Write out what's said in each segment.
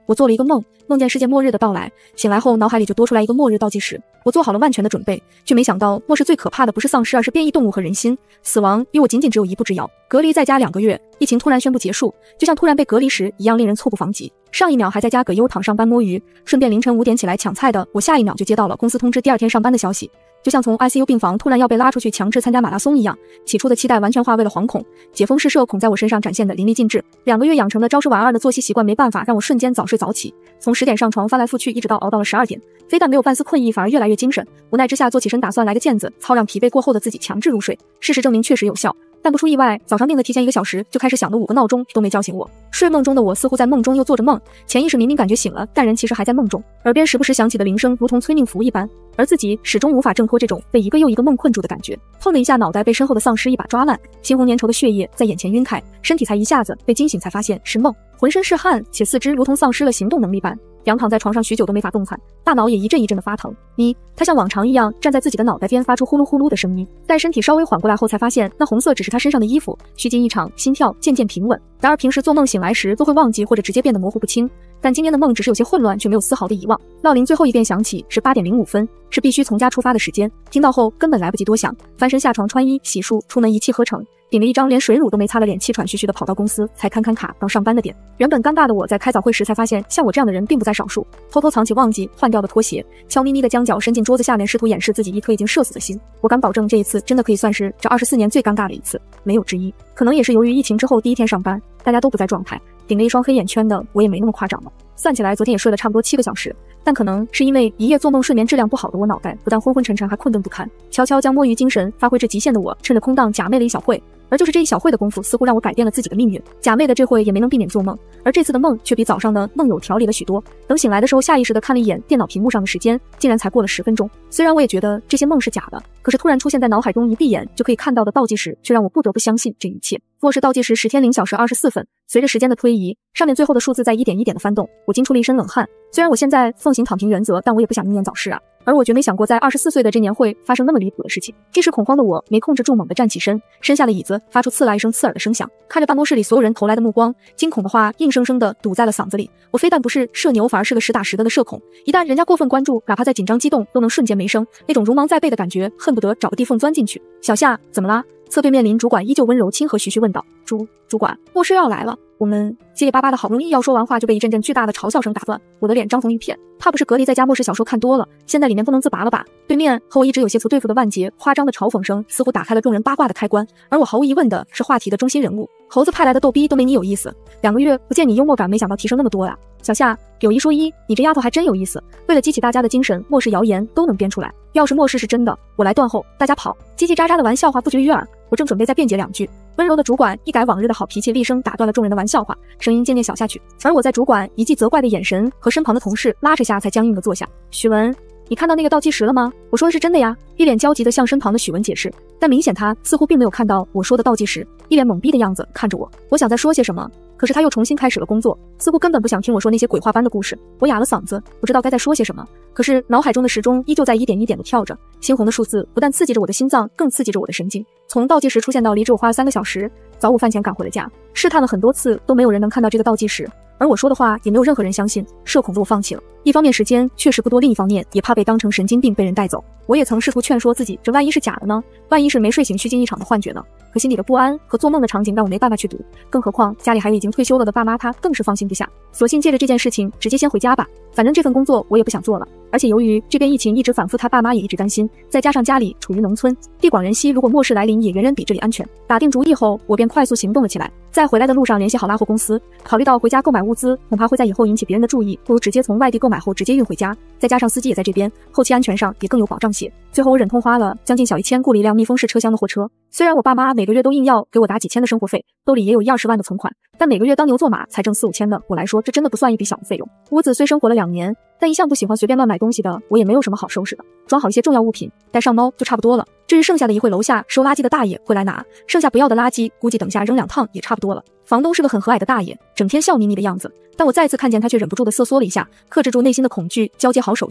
我做了一个梦，梦见世界末日的到来，醒来后脑海里就多出来一个末日倒计时。我做好了万全的准备，却没想到末世最可怕的不是丧尸，而是变异动物和人心。死亡离我仅仅只有一步之遥。隔离在家2个月，疫情突然宣布结束，就像突然被隔离时一样，令人猝不及防。上一秒还在家葛优躺上班摸鱼，顺便凌晨5点起来抢菜的我，下一秒就接到了公司通知第2天上班的消息。就像从 ICU 病房突然要被拉出去强制参加马拉松一样，起初的期待完全化为了惶恐，解封式社恐在我身上展现的淋漓尽致。2个月养成的朝10晚2的作息习惯没办法让我瞬间早睡早起，从10点上床翻来覆去，一直到熬到了12点，非但没有半丝困意，反而越来越精神。无奈之下坐起身打算来个毽子操，让疲惫过后的自己强制入睡。事实证明确实有效，但不出意外，早上定的提前1个小时就开始响的5个闹钟都没叫醒我。睡梦中的我似乎在梦中又做着梦，潜意识明明感觉醒了，但人其实还在梦中，耳边时不时响起的铃声如同催命符一般，而自己始终无法挣脱这种被一个又一个梦困住的感觉。碰了一下脑袋被身后的丧尸一把抓烂，猩红粘稠的血液在眼前晕开，身体才一下子被惊醒，才发现是梦，浑身是汗，且四肢如同丧失了行动能力般，仰躺在床上许久都没法动弹，大脑也一阵一阵的发疼。他像往常一样站在自己的脑袋边，发出呼噜呼噜的声音。待身体稍微缓过来后，才发现那红色只是他身上的衣服，虚惊一场，心跳渐渐平稳。然而平时做梦醒来时都会忘记或者直接变得模糊不清，但今天的梦只是有些混乱，却没有丝毫的遗忘。闹铃最后一遍响起是8点05分，是必须从家出发的时间。听到后根本来不及多想，翻身下床穿衣洗漱，出门一气呵成，顶着一张连水乳都没擦的脸，气喘吁吁的跑到公司，才看卡到上班的点。原本尴尬的我在开早会时才发现，像我这样的人并不在少数，偷偷藏起忘记换掉的拖鞋，悄咪咪的将脚伸进桌子下面，试图掩饰自己一颗已经社死的心。我敢保证这一次真的可以算是这24年最尴尬的一次，没有之一。可能也是由于疫情之后第1天上班，大家都不在状态，顶着一双黑眼圈的我也没那么夸张了。算起来昨天也睡了差不多7个小时，但可能是因为一夜做梦睡眠质量不好的我，脑袋不但昏昏沉沉，还困顿不堪。悄悄将摸鱼精神发挥至极限的我，趁着空档假寐了一小会，而就是这一小会的功夫，似乎让我改变了自己的命运。假寐的这会也没能避免做梦，而这次的梦却比早上的梦有条理了许多。等醒来的时候，下意识地看了一眼电脑屏幕上的时间，竟然才过了10分钟。虽然我也觉得这些梦是假的，可是突然出现在脑海中一闭眼就可以看到的倒计时，却让我不得不相信这一切。末世倒计时10天0小时24分，随着时间的推移，上面最后的数字在1点1点的翻动，我惊出了一身冷汗。虽然我现在奉行躺平原则，但我也不想英年早逝啊。而我绝没想过在24岁的这年会发生那么离谱的事情。一时恐慌的我没控制住，猛地站起身，伸下了椅子，发出刺啦一声刺耳的声响。看着办公室里所有人投来的目光，惊恐的话硬生生地堵在了嗓子里。我非但不是社牛，反而是个实打实的社恐。一旦人家过分关注，哪怕在紧张激动都能瞬间没声，那种如芒在背的感觉，恨不得找个地缝钻进去。小夏，怎么啦？侧对面临主管依旧温柔亲和徐徐问道。主管，末世要来了。我们结结巴巴的好不容易要说完话，就被一阵阵巨大的嘲笑声打断。我的脸涨红一片，怕不是隔离在家末世小说看多了，现在里面不能自拔了吧？对面和我一直有些不对付的万杰夸张的嘲讽声似乎打开了众人八卦的开关，而我毫无疑问的是话题的中心人物。猴子派来的逗逼都没你有意思，2个月不见你幽默感没想到提升那么多呀。小夏，有一说一，你这丫头还真有意思，为了激起大家的精神，末世谣言都能编出来。要是末世是真的，我来断后，大家跑。叽叽喳喳的玩笑话不绝于耳，我正准备再辩解2句，温柔的主管一改往日的好脾气，厉声打断了众人的玩笑话，声音渐渐小下去。而我在主管一记责怪的眼神和身旁的同事拉扯下，才僵硬的坐下。许文，你看到那个倒计时了吗？我说的是真的呀。一脸焦急的向身旁的许文解释，但明显他似乎并没有看到我说的倒计时，一脸懵逼的样子看着我。我想再说些什么，可是他又重新开始了工作，似乎根本不想听我说那些鬼话般的故事。我哑了嗓子，不知道该再说些什么，可是脑海中的时钟依旧在1点1点的跳着，猩红的数字不但刺激着我的心脏，更刺激着我的神经。从倒计时出现到离职，我花了3个小时，早午饭前赶回了家，试探了很多次都没有人能看到这个倒计时，而我说的话也没有任何人相信，社恐的我放弃了。一方面时间确实不多，另一方面也怕被当成神经病被人带走。我也曾试图劝说自己，这万一是假的呢？万一是没睡醒虚惊一场的幻觉呢？可心里的不安和做梦的场景让我没办法去读，更何况家里还有已经退休了的爸妈，他更是放心不下。索性借着这件事情直接先回家吧，反正这份工作我也不想做了。而且由于这边疫情一直反复，他爸妈也一直担心，再加上家里处于农村，地广人稀，如果末世来临也远远比这里安全。打定主意后，我便快速行动了起来。在回来的路上联系好拉货公司，考虑到回家购买物资恐怕会在以后引起别人的注意，不如直接从外地购买后直接运回家，再加上司机也在这边，后期安全上也更有保障些。最后我忍痛花了将近小1000雇了一辆密封式车厢的货车。虽然我爸妈每个月都硬要给我打几千的生活费，兜里也有1-20万的存款，但每个月当牛做马才挣4-5千的我来说，这真的不算一笔小的费用。屋子虽生活了2年，但一向不喜欢随便乱买东西的我也没有什么好收拾的，装好一些重要物品带上猫就差不多了。至于剩下的一会楼下收垃圾的大爷会来拿，剩下不要的垃圾估计等下扔2趟也差不多了。房东是个很和蔼的大爷，整天笑眯眯的样子，但我再次看见他却忍不住的瑟缩了一下，克制住内心的恐惧，交接好手续，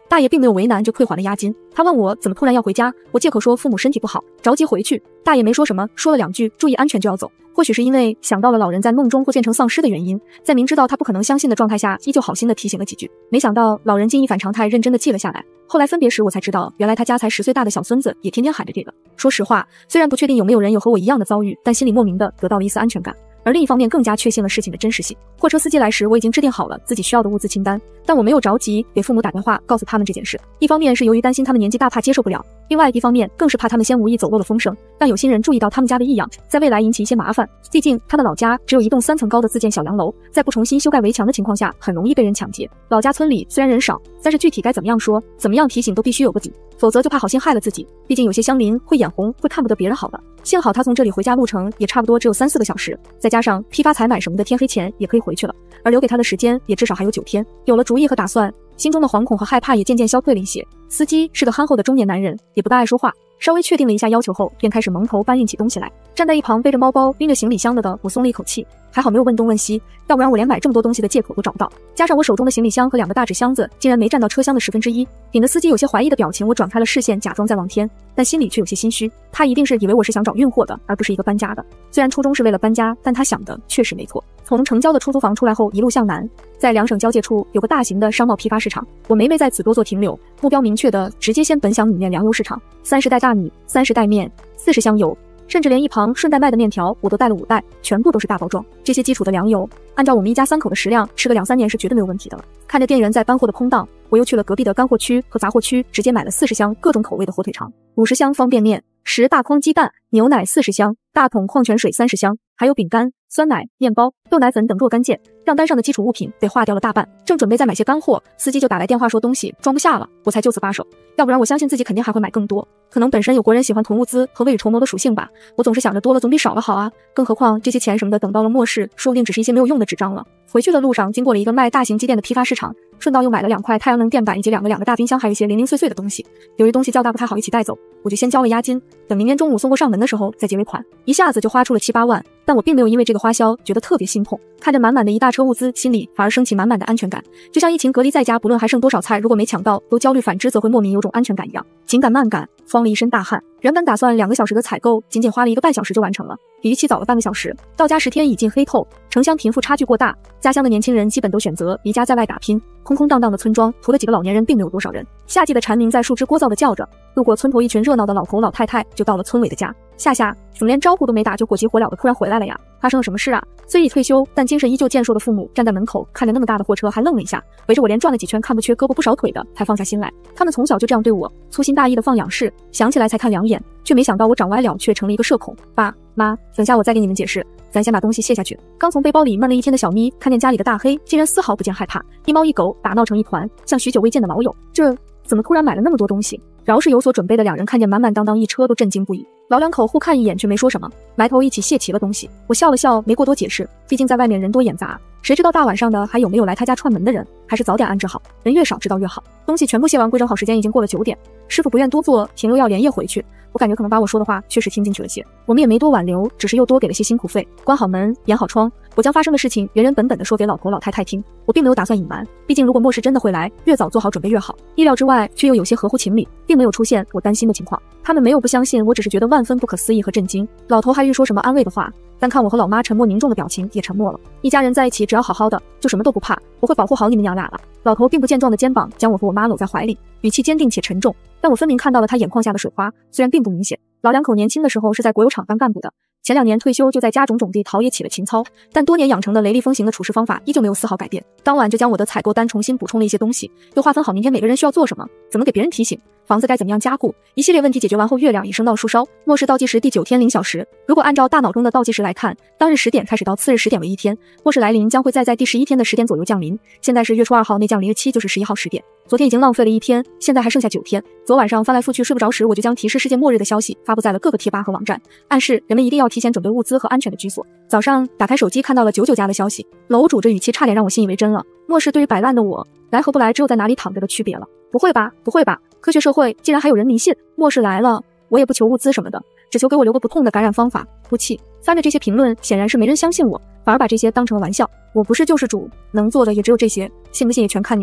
大爷并没有为难就退还了押金。他问我怎么突然要回家，我借口说父母身体不好，着急回去。大爷没说什么，说了2句注意安全就要走。或许是因为想到了老人在梦中会变成丧尸的原因，在明知道他不可能相信的状态下，依旧好心的提醒了几句。没想到老人竟一反常态，认真的记了下来。后来分别时我才知道，原来他家才10岁大的小孙子也天天喊着这个。说实话，虽然不确定有没有人有和我一样的遭遇，但心里莫名的得到了一丝安全感。而另一方面更加确信了事情的真实性。货车司机来时，我已经制定好了自己需要的物资清单，但我没有着急给父母打电话告诉他们这件事。一方面是由于担心他们年纪大怕接受不了，另外一方面更是怕他们先无意走漏了风声，让有心人注意到他们家的异样，在未来引起一些麻烦。毕竟他们老家只有一栋3层高的自建小洋楼，在不重新修盖围墙的情况下，很容易被人抢劫。老家村里虽然人少，但是具体该怎么样说，怎么样提醒都必须有个底，否则就怕好心害了自己。毕竟有些乡邻会眼红，会看不得别人好的。幸好他从这里回家路程也差不多只有3-4个小时，再加上批发采买什么的，天黑前也可以回去了，而留给他的时间也至少还有9天。有了主意和打算，心中的惶恐和害怕也渐渐消退了一些。司机是个憨厚的中年男人，也不大爱说话，稍微确定了一下要求后，便开始蒙头搬运起东西来。站在一旁背着猫包拎着行李箱的我松了一口气，还好没有问东问西，要不然我连买这么多东西的借口都找不到。加上我手中的行李箱和2个大纸箱子竟然没占到车厢的1/10，顶着司机有些怀疑的表情，我转开了视线，假装在望天，但心里却有些心虚。他一定是以为我是想找运货的，而不是一个搬家的。虽然初衷是为了搬家，但他想的确实没错。从城郊的出租房出来后，一路向南，在2省交界处有个大型的商贸批发市场，我没在此多做停留，目标明确的直接先奔向米面粮油市场。30袋大米，30袋面，40箱油，甚至连一旁顺带卖的面条我都带了5袋，全部都是大包装。这些基础的粮油，按照我们一家3口的食量，吃个2-3年是绝对没有问题的了。看着店员在搬货的空档，我又去了隔壁的干货区和杂货区，直接买了40箱各种口味的火腿肠，50箱方便面，10大筐鸡蛋，牛奶40箱，大桶矿泉水30箱，还有饼干、酸奶、面包、豆奶粉等若干件，让单上的基础物品被划掉了大半。正准备再买些干货，司机就打来电话说东西装不下了，我才就此罢手。要不然我相信自己肯定还会买更多。可能本身有国人喜欢囤物资和未雨绸缪的属性吧，我总是想着多了总比少了好啊。更何况这些钱什么的，等到了末世，说不定只是一些没有用的纸张了。回去的路上，经过了一个卖大型机电的批发市场，顺道又买了2块太阳能电板以及两个大冰箱，还有一些零零碎碎的东西。由于东西较大不太好一起带走，我就先交了押金，等明天中午送货上门的时候再结尾款。一下子就花出了7-8万，但我并没有因为这个花销觉得特别心痛，看着满满的一大车物资，心里反而升起满满的安全感。就像疫情隔离在家，不论还剩多少菜，如果没抢到都焦虑反之，则会莫名有种安全感一样。紧赶慢赶，慌了一身大汗。原本打算2个小时的采购，仅花了1个半小时就完成了，比预期早了半个小时。到家时天已近黑透，城乡贫富差距过大，家乡的年轻人基本都选择离家在外打拼。空空荡荡的村庄，除了几个老年人并没有多少人。夏季的蝉鸣在树枝聒噪的叫着，路过村头一群热闹的老头老太太就到了村委的家。夏怎么连招呼都没打就火急火燎的突然回来了呀？发生了什么事啊？虽已退休但精神依旧健硕的父母站在门口，看着那么大的货车还愣了一下，围着我连转了几圈，看不缺胳膊不少腿的才放下心来。他们从小就这样对我，粗心大意的放仰视，想起来才看2眼，却没想到我长歪了却成了一个社恐。爸妈，等下我再给你们解释，咱先把东西卸下去。刚从背包里闷了一天的小咪，看见家里的大黑，竟然丝毫不见害怕，一猫一狗打闹成一团，像许久未见的老友。这怎么突然买了那么多东西？饶是有所准备的2人看见满满当当一车都震惊不已。老2口互看一眼却没说什么，埋头一起卸齐了东西。我笑了笑，没过多解释，毕竟在外面人多眼杂，谁知道大晚上的还有没有来他家串门的人，还是早点安置好，人越少知道越好。东西全部卸完归整好，时间已经过了9点，师傅不愿多做停留，要连夜回去。我感觉可能把我说的话确实听进去了些，我们也没多挽留，只是又多给了些辛苦费。关好门，掩好窗，我将发生的事情原原本本的说给老头老太太听。我并没有打算隐瞒，毕竟如果末世真的会来，越早做好准备越好。意料之外，却又有些合乎情理，并没有出现我担心的情况。他们没有不相信，我只是觉得万分不可思议和震惊。老头还欲说什么安慰的话，但看我和老妈沉默凝重的表情，也沉默了。一家人在一起，只要好好的，就什么都不怕，我会保护好你们娘俩了。老头并不健壮的肩膀将我和我妈搂在怀里，语气坚定且沉重，但我分明看到了他眼眶下的水花，虽然并不明显。老2口年轻的时候是在国有厂当干部的，前2年退休就在家种地陶冶起了情操，但多年养成的雷厉风行的处事方法依旧没有丝毫改变。当晚就将我的采购单重新补充了一些东西，又划分好明天每个人需要做什么，怎么给别人提醒，房子该怎么样加固，一系列问题解决完后，月亮已升到树梢。末世倒计时第9天0小时，如果按照大脑中的倒计时来看，当日10点开始到次日10点为1天，末世来临将会在第11天的10点左右降临。现在是月初2号，内降临日期就是11号10点。昨天已经浪费了1天，现在还剩下9天。昨晚上翻来覆去睡不着时，我就将提示世界末日的消息发布在了各个贴吧和网站，暗示人们一定要提前准备物资和安全的居所。早上打开手机看到了99家的消息，楼主这语气差点让我信以为真了。末世对于摆烂的我，来和不来只有在哪里躺着的区别了。不会吧，不会吧，科学社会竟然还有人迷信末世来了。我也不求物资什么的，只求给我留个不痛的感染方法。哭泣翻着这些评论，显然是没人相信我，反而把这些当成了玩笑。我不是救世主，能做的也只有这些，信不信也全看你们了。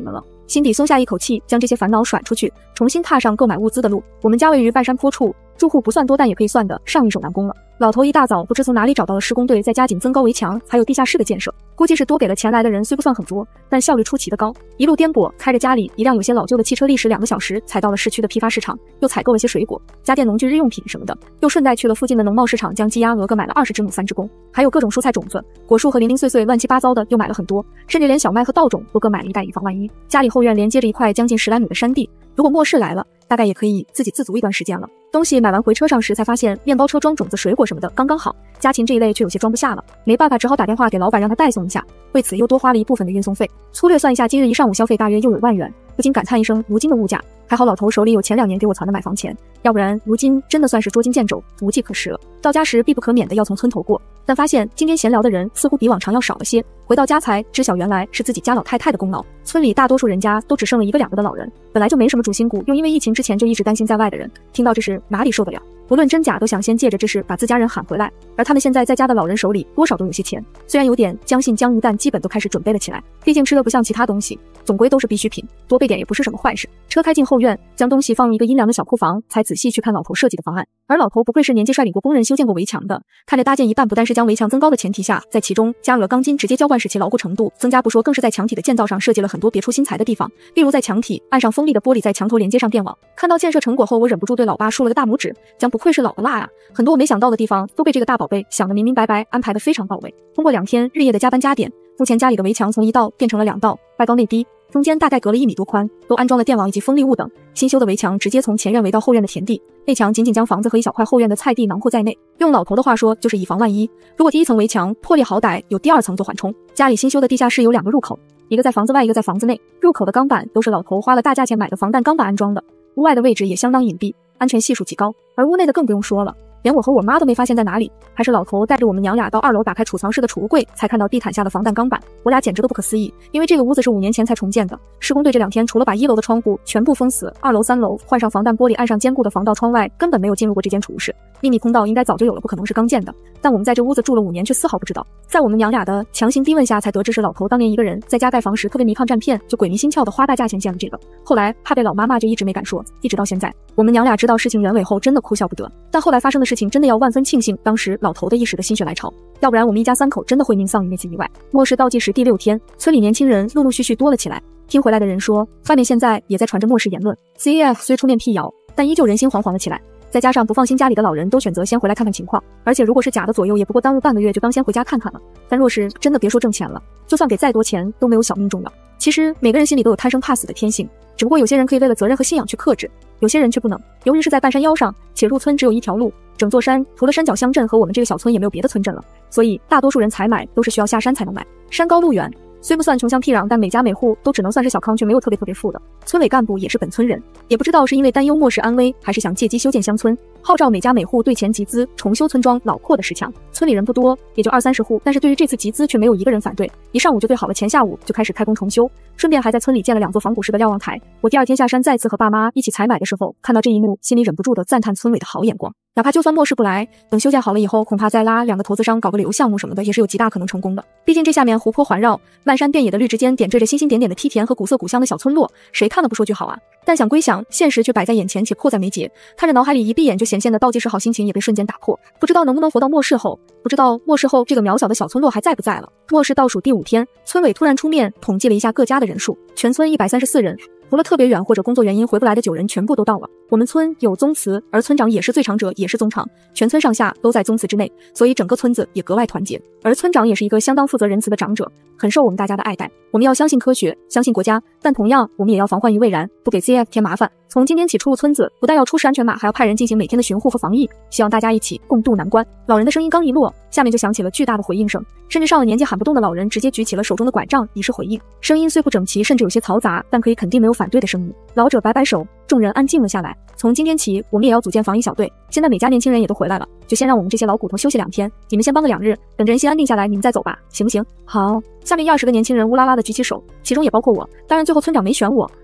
心底松下一口气，将这些烦恼甩出去，重新踏上购买物资的路。我们家位于半山坡处，住户不算多，但也可以算得上一手难攻了。老头一大早不知从哪里找到了施工队，再加紧增高围墙，还有地下室的建设，估计是多给了钱来的人，虽不算很多，但效率出奇的高。一路颠簸，开着家里一辆有些老旧的汽车，历时2个小时才到了市区的批发市场，又采购了些水果、家电、农具、日用品什么的，又顺带去了附近的农贸市场，将鸡鸭鹅各买了20只母3只公，还有各种蔬菜种子、果树和零零碎碎乱七八糟的又买了很多，甚至连小麦和稻种都各买了一袋，以防万一。家里后院连接着一块将近10来亩的山地，如果末世来了，大概也可以自给自足一段时间了。东西买完回车上时才发现，面包车装种子、水果什么的刚刚好，家禽这一类却有些装不下了，没办法，只好打电话给老板让他代送一下，为此又多花了一部分的运送费。粗略算一下，今日一上午消费大约又有万元，不禁感叹一声，如今的物价，还好老头手里有前2年给我攒的买房钱，要不然如今真的算是捉襟见肘，无计可施了。到家时必不可免的要从村头过，但发现今天闲聊的人似乎比往常要少了些，回到家才知晓原来是自己家老太太的功劳。村里大多数人家都只剩了1个2个的老人，本来就没什么主心骨，又因为疫情之前就一直担心在外的人，听到这事哪里受得了，不论真假都想先借着这事把自家人喊回来。而他们现在在家的老人手里多少都有些钱，虽然有点将信将疑，但基本都开始准备了起来，毕竟吃的不像其他东西，总归都是必需品，多备点也不是什么坏事。车开进后院，将东西放入一个阴凉的小库房，才仔细去看老头设计的方案。而老头不愧是年纪率领过工人修建过围墙的，看着搭建一半不但是将围墙增高的前提下，在其中加入了钢筋直接浇灌，使其牢固程度增加不说，更是在墙体的建造上设计了很多别出心裁的地方，例如在墙体按上锋利的玻璃，在墙头连接上电网。看到建设成果后，我忍不住对老爸竖了个大拇指，将不愧是老的辣啊，很多我没想到的地方都被这个大宝贝想得明明白白，安排得非常到位。通过2天日夜的加班加点，目前家里的围墙从1道变成了2道，外高内低，中间大概隔了1米多宽，都安装了电网以及风力物等。新修的围墙直接从前院围到后院的田地，内墙仅仅将房子和一小块后院的菜地囊括在内。用老头的话说，就是以防万一，如果第1层围墙破裂，好歹有第2层做缓冲。家里新修的地下室有2个入口，一个在房子外，一个在房子内。入口的钢板都是老头花了大价钱买的防弹钢板安装的，屋外的位置也相当隐蔽，安全系数极高。而屋内的更不用说了，连我和我妈都没发现在哪里，还是老头带着我们娘俩到2楼打开储藏室的储物柜，才看到地毯下的防弹钢板。我俩简直都不可思议，因为这个屋子是5年前才重建的，施工队这2天除了把1楼的窗户全部封死，2楼3楼换上防弹玻璃，按上坚固的防盗窗外，根本没有进入过这间储物室。秘密通道应该早就有了，不可能是刚建的，但我们在这屋子住了5年却丝毫不知道。在我们娘俩的强行逼问下，才得知是老头当年一个人在家盖房时特别迷抗战片，就鬼迷心窍的花大价钱建了这个，后来怕被老妈骂，就一直没敢说，一直到现在。我们娘俩知道事情原委后真的哭笑不得，但后来发生的事情真的要万分庆幸当时老头的一时的心血来潮，要不然我们一家3口真的会命丧于那次意外。末世倒计时第6天，村里年轻人陆陆续续多了起来，听回来的人说，外面现在也在传着末世言论。 CAF 虽出面辟谣，但依旧人心惶惶了起来，再加上不放心家里的老人都选择先回来看看情况，而且如果是假的，左右也不过耽误半个月，就当先回家看看了。但若是真的，别说挣钱了，就算给再多钱都没有小命重要。其实每个人心里都有贪生怕死的天性，只不过有些人可以为了责任和信仰去克制，有些人却不能。由于是在半山腰上，且入村只有一条路，整座山除了山脚乡镇和我们这个小村也没有别的村镇了，所以大多数人采买都是需要下山才能买。山高路远，虽不算穷乡僻壤，但每家每户都只能算是小康，却没有特别富的。村委干部也是本村人，也不知道是因为担忧末世安危，还是想借机修建乡村，号召每家每户对钱集资，重修村庄老破的石墙。村里人不多，也就20-30户，但是对于这次集资却没有一个人反对，一上午就对好了，前下午就开始开工重修，顺便还在村里建了2座仿古式的瞭望台。我第2天下山再次和爸妈一起采买的时候，看到这一幕，心里忍不住的赞叹村委的好眼光。哪怕就算末世不来，等修建好了以后，恐怕再拉2个投资商搞个旅游项目什么的，也是有极大可能成功的。毕竟这下面湖泊环绕，漫山遍野的绿之间点缀着星星点点的梯田和古色古香的小村落，谁看了不说句好啊？但想归想，现实却摆在眼前且迫在眉睫，看着脑海里一闭眼就显现的倒计时好心情也被瞬间打破。不知道能不能活到末世后，不知道末世后这个渺小的小村落还在不在了。末世倒数第5天，村委突然出面统计了一下各家的人数，全村134人。除了特别远或者工作原因回不来的9人全部都到了。我们村有宗祠，而村长也是最长者，也是宗长，全村上下都在宗祠之内，所以整个村子也格外团结。而村长也是一个相当负责仁慈的长者，很受我们大家的爱戴。我们要相信科学，相信国家，但同样我们也要防患于未然，不给 CF 添麻烦。从今天起出入村子，不但要出示安全码，还要派人进行每天的巡护和防疫，希望大家一起共度难关。老人的声音刚一落，下面就响起了巨大的回应声，甚至上了年纪喊不动的老人直接举起了手中的拐杖以示回应。声音虽不整齐，甚至有些嘈杂，但可以肯定没有反对的声音。老者摆摆手，众人安静了下来。从今天起，我们也要组建防疫小队。现在每家年轻人也都回来了，就先让我们这些老骨头休息2天，你们先帮个2日，等着人心安定下来，你们再走吧，行不行？好。下面20个年轻人乌拉拉的举起手，其中也包括我。当然最后村长没选我，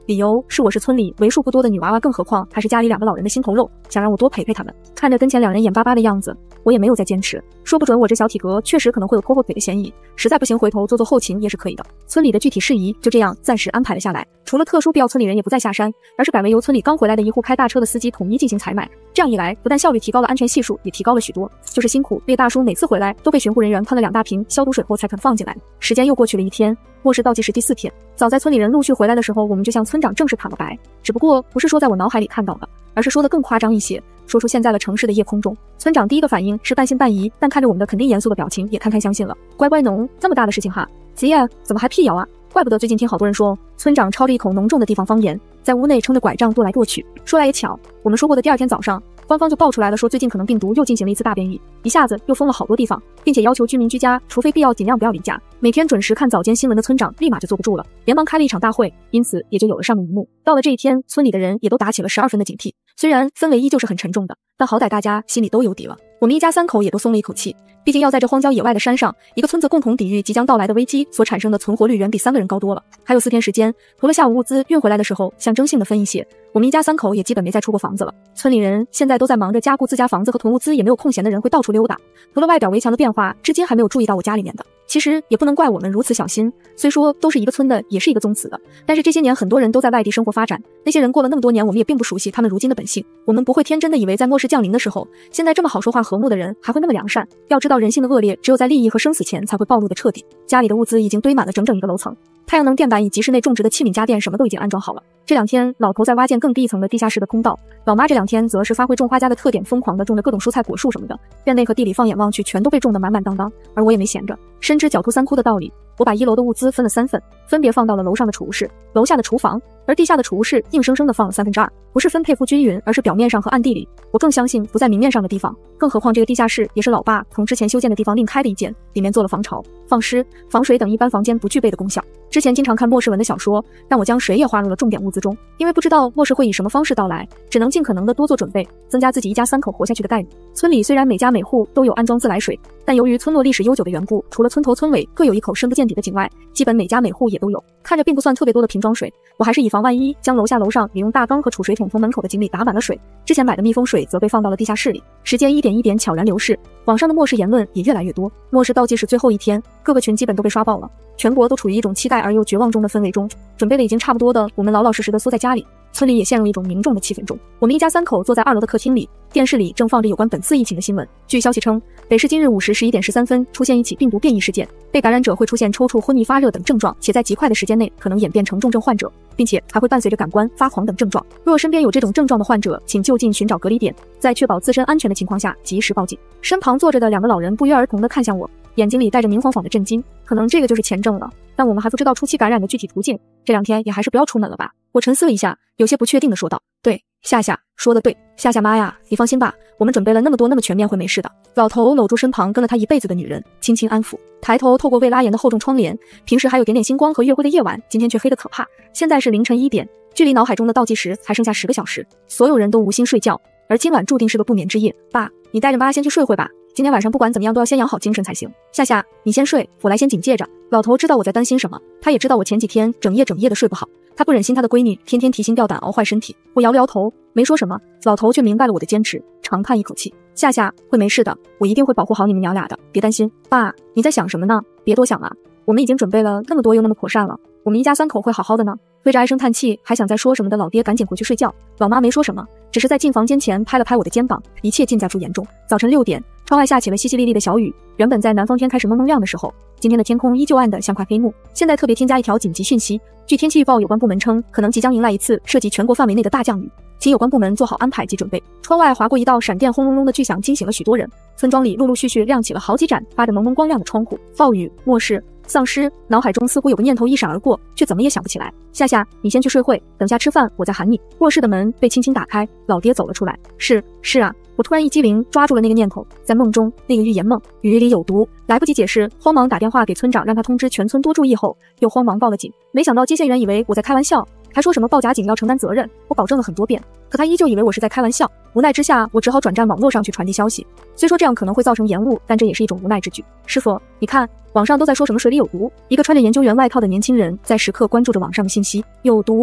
理由是我是村里为数不多的女娃娃，更何况还是家里2个老人的心头肉，想让我多陪陪他们。看着跟前2人眼巴巴的样子，我也没有再坚持，说不准我这小体格确实可能会有拖后腿的嫌疑，实在不行回头做后勤也是可以的。村里的具体事宜就这样暂时安排了下来，除了特殊必要，村里人也不再下山，而是改为由村里刚回来的一户开大车的司机统一进行采买。这样一来，不但效率提高了，安全系数也提高了许多。就是辛苦列大叔每次回来都被巡护人员喷了2大瓶消毒水后才肯放进来。时间又过去了1天，末世倒计时第4天。早在村里人陆续回来的时候，我们就向村长正式坦了白，只不过不是说在我脑海里看到的，而是说的更夸张一些，说出现在了城市的夜空中。村长第一个反应是半信半疑，但看着我们的肯定严肃的表情，也堪堪相信了。乖乖农，这么大的事情哈，急呀，怎么还辟谣啊？怪不得最近听好多人说，村长抄着一口浓重的地方方言，在屋内撑着拐杖跺来跺去。说来也巧，我们说过的第2天早上，官方就爆出来了，说最近可能病毒又进行了一次大变异，一下子又封了好多地方，并且要求居民居家，除非必要尽量不要离家。每天准时看早间新闻的村长立马就坐不住了，连忙开了一场大会，因此也就有了上面一幕。到了这一天，村里的人也都打起了12分的警惕，虽然氛围依旧是很沉重的，但好歹大家心里都有底了。我们一家3口也都松了一口气，毕竟要在这荒郊野外的山上，一个村子共同抵御即将到来的危机所产生的存活率远比3个人高多了。还有4天时间，除了下午物资运回来的时候象征性的分一些，我们一家3口也基本没再出过房子了。村里人现在都在忙着加固自家房子和囤物资，也没有空闲的人会到处溜达。除了外表围墙的变化，至今还没有注意到我家里面的。其实也不能怪我们如此小心，虽说都是一个村的，也是一个宗祠的，但是这些年很多人都在外地生活发展，那些人过了那么多年，我们也并不熟悉他们如今的本性。我们不会天真的以为在末世降临的时候，现在这么好说话和睦的人还会那么良善。要知道人性的恶劣，只有在利益和生死前才会暴露的彻底。家里的物资已经堆满了整整1个楼层，太阳能电板以及室内种植的器皿家电什么都已经安装好了。这2天老头在挖建更低一层的地下室的通道，老妈这2天则是发挥种花家的特点，疯狂的种着各种蔬菜果树什么的，院内和地里放眼望去全都被种得满满当当。而我也没闲着，深知狡兔3窟的道理，我把1楼的物资分了3份，分别放到了楼上的储物室、楼下的厨房，而地下的储物室硬生生的放了2/3，不是分配不均匀，而是表面上和暗地里。我更相信不在明面上的地方，更何况这个地下室也是老爸从之前修建的地方另开的一间，里面做了防潮、放湿、防水等一般房间不具备的功效。之前经常看末世文的小说，让我将水也划入了重点物资中，因为不知道末世会以什么方式到来，只能尽可能的多做准备，增加自己一家3口活下去的概率。村里虽然每家每户都有安装自来水，但由于村落历史悠久的缘故，除了村头村尾各有一口深不见底的井外，基本每家每户也都有。看着并不算特别多的瓶装水，我还是以防万一，将楼下楼上也用大缸和储水桶从门口的井里打满了水。之前买的密封水则被放到了地下室里。时间一点一点悄然流逝，网上的末世言论也越来越多。末世倒计时最后1天，各个群基本都被刷爆了，全国都处于一种期待而又绝望中的氛围中。准备的已经差不多的，我们老老实实的缩在家里，村里也陷入一种凝重的气氛中。我们一家3口坐在2楼的客厅里，电视里正放着有关本次疫情的新闻。据消息称，北市今日5时11点13分出现一起病毒变异事件，被感染者会出现抽搐、昏迷、发热等症状，且在极快的时间内可能演变成重症患者，并且还会伴随着感官发黄等症状。若身边有这种症状的患者，请就近寻找隔离点，在确保自身安全的情况下及时报警。身旁坐着的2个老人不约而同地看向我，眼睛里带着明晃晃的震惊，可能这个就是前症了，但我们还不知道初期感染的具体途径，这2天也还是不要出门了吧。我沉思了一下，有些不确定地说道，对，夏夏说的对，夏夏妈呀，你放心吧，我们准备了那么多，那么全面，会没事的。老头搂住身旁跟了他一辈子的女人，轻轻安抚，抬头透过未拉严的厚重窗帘，平时还有点点星光和月辉的夜晚，今天却黑得可怕。现在是凌晨1点，距离脑海中的倒计时还剩下10个小时，所有人都无心睡觉，而今晚注定是个不眠之夜。爸，你带着妈先去睡会吧，今天晚上不管怎么样都要先养好精神才行。夏夏，你先睡，我来先警戒着。老头知道我在担心什么，他也知道我前几天整夜的睡不好，他不忍心他的闺女天天提心吊胆熬坏身体。我摇了摇头，没说什么，老头却明白了我的坚持，长叹一口气，夏夏，会没事的，我一定会保护好你们娘俩的，别担心。爸，你在想什么呢？别多想啊，我们已经准备了那么多又那么妥善了，我们一家3口会好好的呢。对着唉声叹气还想再说什么的老爹赶紧回去睡觉，老妈没说什么，只是在进房间前拍了拍我的肩膀，一切尽在不言中。早晨6点，窗外下起了淅淅沥沥的小雨，原本在南方天开始蒙蒙亮的时候，今天的天空依旧暗得像块黑幕。现在特别添加一条紧急讯息，据天气预报有关部门称，可能即将迎来一次涉及全国范围内的大降雨，请有关部门做好安排及准备。窗外划过一道闪电，轰隆隆的巨响惊醒了许多人，村庄里陆陆续续亮起了好几盏发着蒙蒙光亮的窗户。暴雨、末世、丧尸，脑海中似乎有个念头一闪而过，却怎么也想不起来。夏夏，你先去睡会，等下吃饭我再喊你。卧室的门被轻轻打开，老爹走了出来。是啊，我突然一激灵，抓住了那个念头，在梦中那个预言梦，雨里有毒，来不及解释，慌忙打电话给村长，让他通知全村多注意后，又慌忙报了警。没想到接线员以为我在开玩笑，还说什么报假警要承担责任，我保证了很多遍，可他依旧以为我是在开玩笑。无奈之下，我只好转战网络上去传递消息。虽说这样可能会造成延误，但这也是一种无奈之举。师傅，你看网上都在说什么水里有毒，一个穿着研究员外套的年轻人在时刻关注着网上的信息。有毒？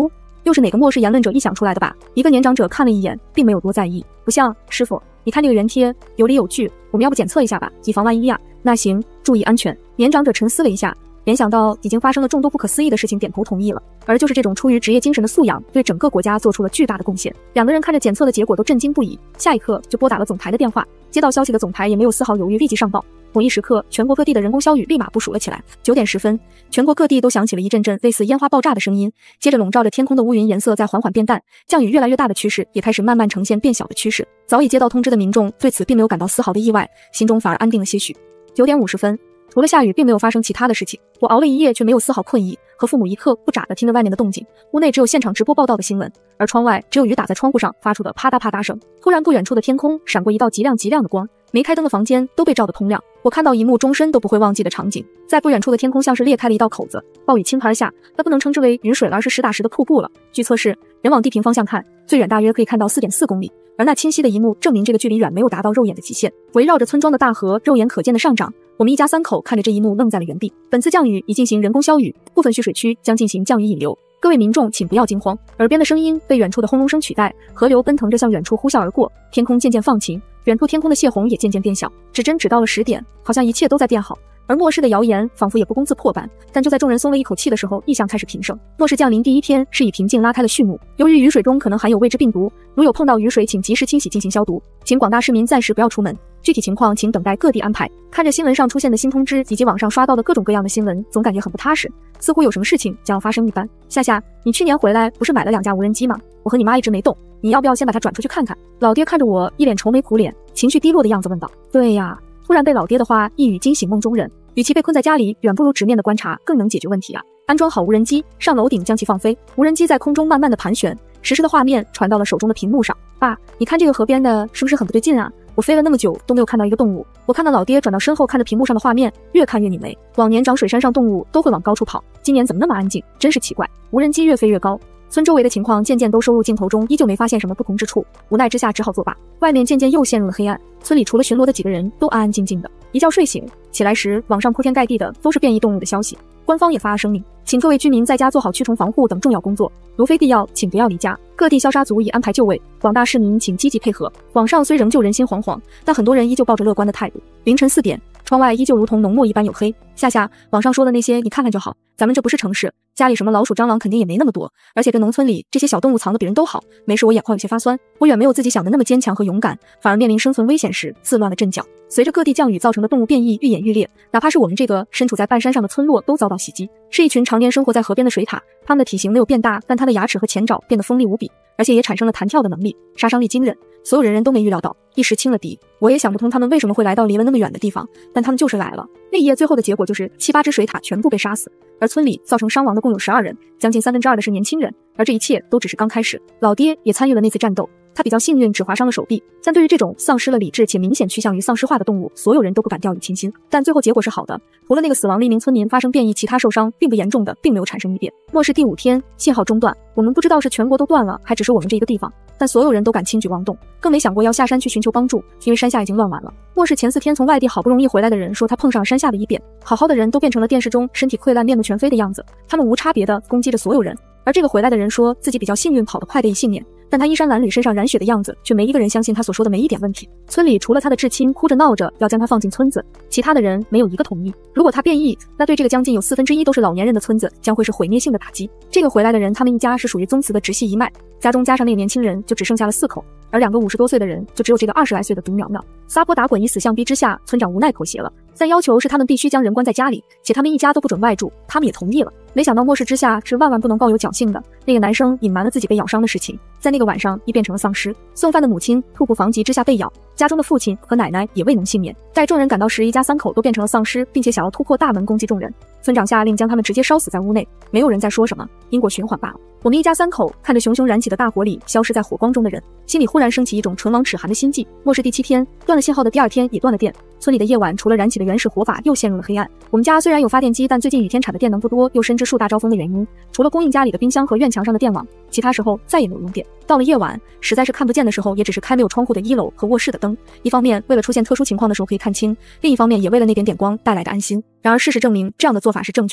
又是哪个末世言论者臆想出来的吧？一个年长者看了一眼，并没有多在意。不像，师傅，你看这个原贴有理有据，我们要不检测一下吧，以防万一呀？那行，注意安全。年长者沉思了一下，联想到已经发生了众多不可思议的事情，点头同意了。而就是这种出于职业精神的素养，对整个国家做出了巨大的贡献。两个人看着检测的结果都震惊不已，下一刻就拨打了总台的电话。接到消息的总台也没有丝毫犹豫，立即上报。同一时刻，全国各地的人工消雨立马部署了起来。9点10分，全国各地都响起了一阵阵类似烟花爆炸的声音，接着笼罩着天空的乌云颜色在缓缓变淡，降雨越来越大的趋势也开始慢慢呈现变小的趋势。早已接到通知的民众对此并没有感到丝毫的意外，心中反而安定了些许。9点50分，除了下雨，并没有发生其他的事情。我熬了一夜，却没有丝毫困意，和父母一刻不眨地听着外面的动静。屋内只有现场直播报道的新闻，而窗外只有雨打在窗户上发出的啪嗒啪嗒声。突然，不远处的天空闪过一道极亮极亮的光，没开灯的房间都被照得通亮。我看到一幕终身都不会忘记的场景，在不远处的天空像是裂开了一道口子，暴雨倾盆而下，那不能称之为雨水了，而是实打实的瀑布了。据测试，人往地平方向看，最远大约可以看到 4.4 公里。而那清晰的一幕证明这个距离远没有达到肉眼的极限。围绕着村庄的大河肉眼可见的上涨，我们一家3口看着这一幕愣在了原地。本次降雨已进行人工消雨，部分蓄水区将进行降雨引流，各位民众请不要惊慌。耳边的声音被远处的轰隆声取代，河流奔腾着向远处呼啸而过，天空渐渐放晴，远处天空的泄洪也渐渐变小。指针指到了10点，好像一切都在变好。而末世的谣言仿佛也不攻自破般，但就在众人松了一口气的时候，异象开始频生。末世降临第一天是以平静拉开了序幕。由于雨水中可能含有未知病毒，如有碰到雨水，请及时清洗进行消毒，请广大市民暂时不要出门，具体情况请等待各地安排。看着新闻上出现的新通知以及网上刷到的各种各样的新闻，总感觉很不踏实，似乎有什么事情将要发生一般。夏夏，你去年回来不是买了2架无人机吗？我和你妈一直没动，你要不要先把它转出去看看？老爹看着我一脸愁眉苦脸、情绪低落的样子问道。对呀，突然被老爹的话一语惊醒梦中人，与其被困在家里，远不如直面的观察更能解决问题啊！安装好无人机，上楼顶将其放飞，无人机在空中慢慢的盘旋，实时的画面传到了手中的屏幕上。爸，你看这个河边的是不是很不对劲啊？我飞了那么久都没有看到一个动物。我看到老爹转到身后看着屏幕上的画面，越看越拧眉。往年涨水山上动物都会往高处跑，今年怎么那么安静？真是奇怪。无人机越飞越高，村周围的情况渐渐都收入镜头中，依旧没发现什么不同之处。无奈之下只好作罢。外面渐渐又陷入了黑暗，村里除了巡逻的几个人都安安静静的。一觉睡醒，起来时网上铺天盖地的都是变异动物的消息。官方也发了声明，请各位居民在家做好驱虫防护等重要工作，如非必要，请不要离家。各地消杀组已安排就位，广大市民请积极配合。网上虽仍旧人心惶惶，但很多人依旧抱着乐观的态度。凌晨4点，窗外依旧如同浓墨一般黝黑。夏夏，网上说的那些你看看就好，咱们这不是城市，家里什么老鼠蟑螂肯定也没那么多，而且这农村里这些小动物藏得比人都好。没事，我眼眶有些发酸，我远没有自己想的那么坚强和勇敢，反而面临生存危险时自乱了阵脚。随着各地降雨造成的动物变异愈演愈烈，哪怕是我们这个身处在半山上的村落都遭到袭击。是一群常年生活在河边的水獭，它们的体型没有变大，但它的牙齿和前爪变得锋利无比，而且也产生了弹跳的能力，杀伤力惊人。所有人都没预料到，一时轻了敌。我也想不通他们为什么会来到离了那么远的地方，但他们就是来了。那一夜最后的结果就是7、8只水獭全部被杀死，而村里造成伤亡的共有12人，将近2/3的是年轻人。而这一切都只是刚开始。老爹也参与了那次战斗，他比较幸运，只划伤了手臂。但对于这种丧失了理智且明显趋向于丧尸化的动物，所有人都不敢掉以轻心。但最后结果是好的，除了那个死亡的一名村民发生变异，其他受伤并不严重的并没有产生异变。末世第5天，信号中断，我们不知道是全国都断了，还只是我们这一个地方。但所有人都敢轻举妄动，更没想过要下山去寻求帮助，因为山下已经乱完了。末世前4天从外地好不容易回来的人说，他碰上山下的异变，好好的人都变成了电视中身体溃烂面目全非的样子，他们无差别的攻击着所有人。而这个回来的人说自己比较幸运，跑得快的一信念，但他衣衫褴褛，身上染血的样子，却没一个人相信他所说的没一点问题。村里除了他的至亲哭着闹着要将他放进村子，其他的人没有一个同意。如果他变异，那对这个将近有1/4都是老年人的村子将会是毁灭性的打击。这个回来的人，他们一家是属于宗祠的直系一脉，家中加上那个年轻人，就只剩下了4口，而2个50多岁的人，就只有这个20来岁的独苗苗。撒泼打滚以死相逼之下，村长无奈妥协了，但要求是他们必须将人关在家里，且他们一家都不准外住，他们也同意了。没想到末世之下是万万不能抱有侥幸的，那个男生隐瞒了自己被咬伤的事情，在那个晚上亦变成了丧尸。送饭的母亲猝不防急之下被咬，家中的父亲和奶奶也未能幸免。待众人赶到时，一家3口都变成了丧尸，并且想要突破大门攻击众人。村长下令将他们直接烧死在屋内，没有人再说什么，因果循环罢了。我们一家3口看着熊熊燃起的大火里消失在火光中的人，心里忽然升起一种唇亡齿寒的心悸。末世第7天，断了信号的第2天也断了电，村里的夜晚除了燃起的原始火把，又陷入了黑暗。我们家虽然有发电机，但最近雨天产的电能不多，又深知树大招风的原因，除了供应家里的冰箱和院墙上的电网，其他时候再也没有用电。到了夜晚，实在是看不见的时候，也只是开没有窗户的1楼和卧室的灯。一方面为了出现特殊情况的时候可以看清，另一方面也为了那点点光带来的安心。然而事实证明，这样的做法是正确的。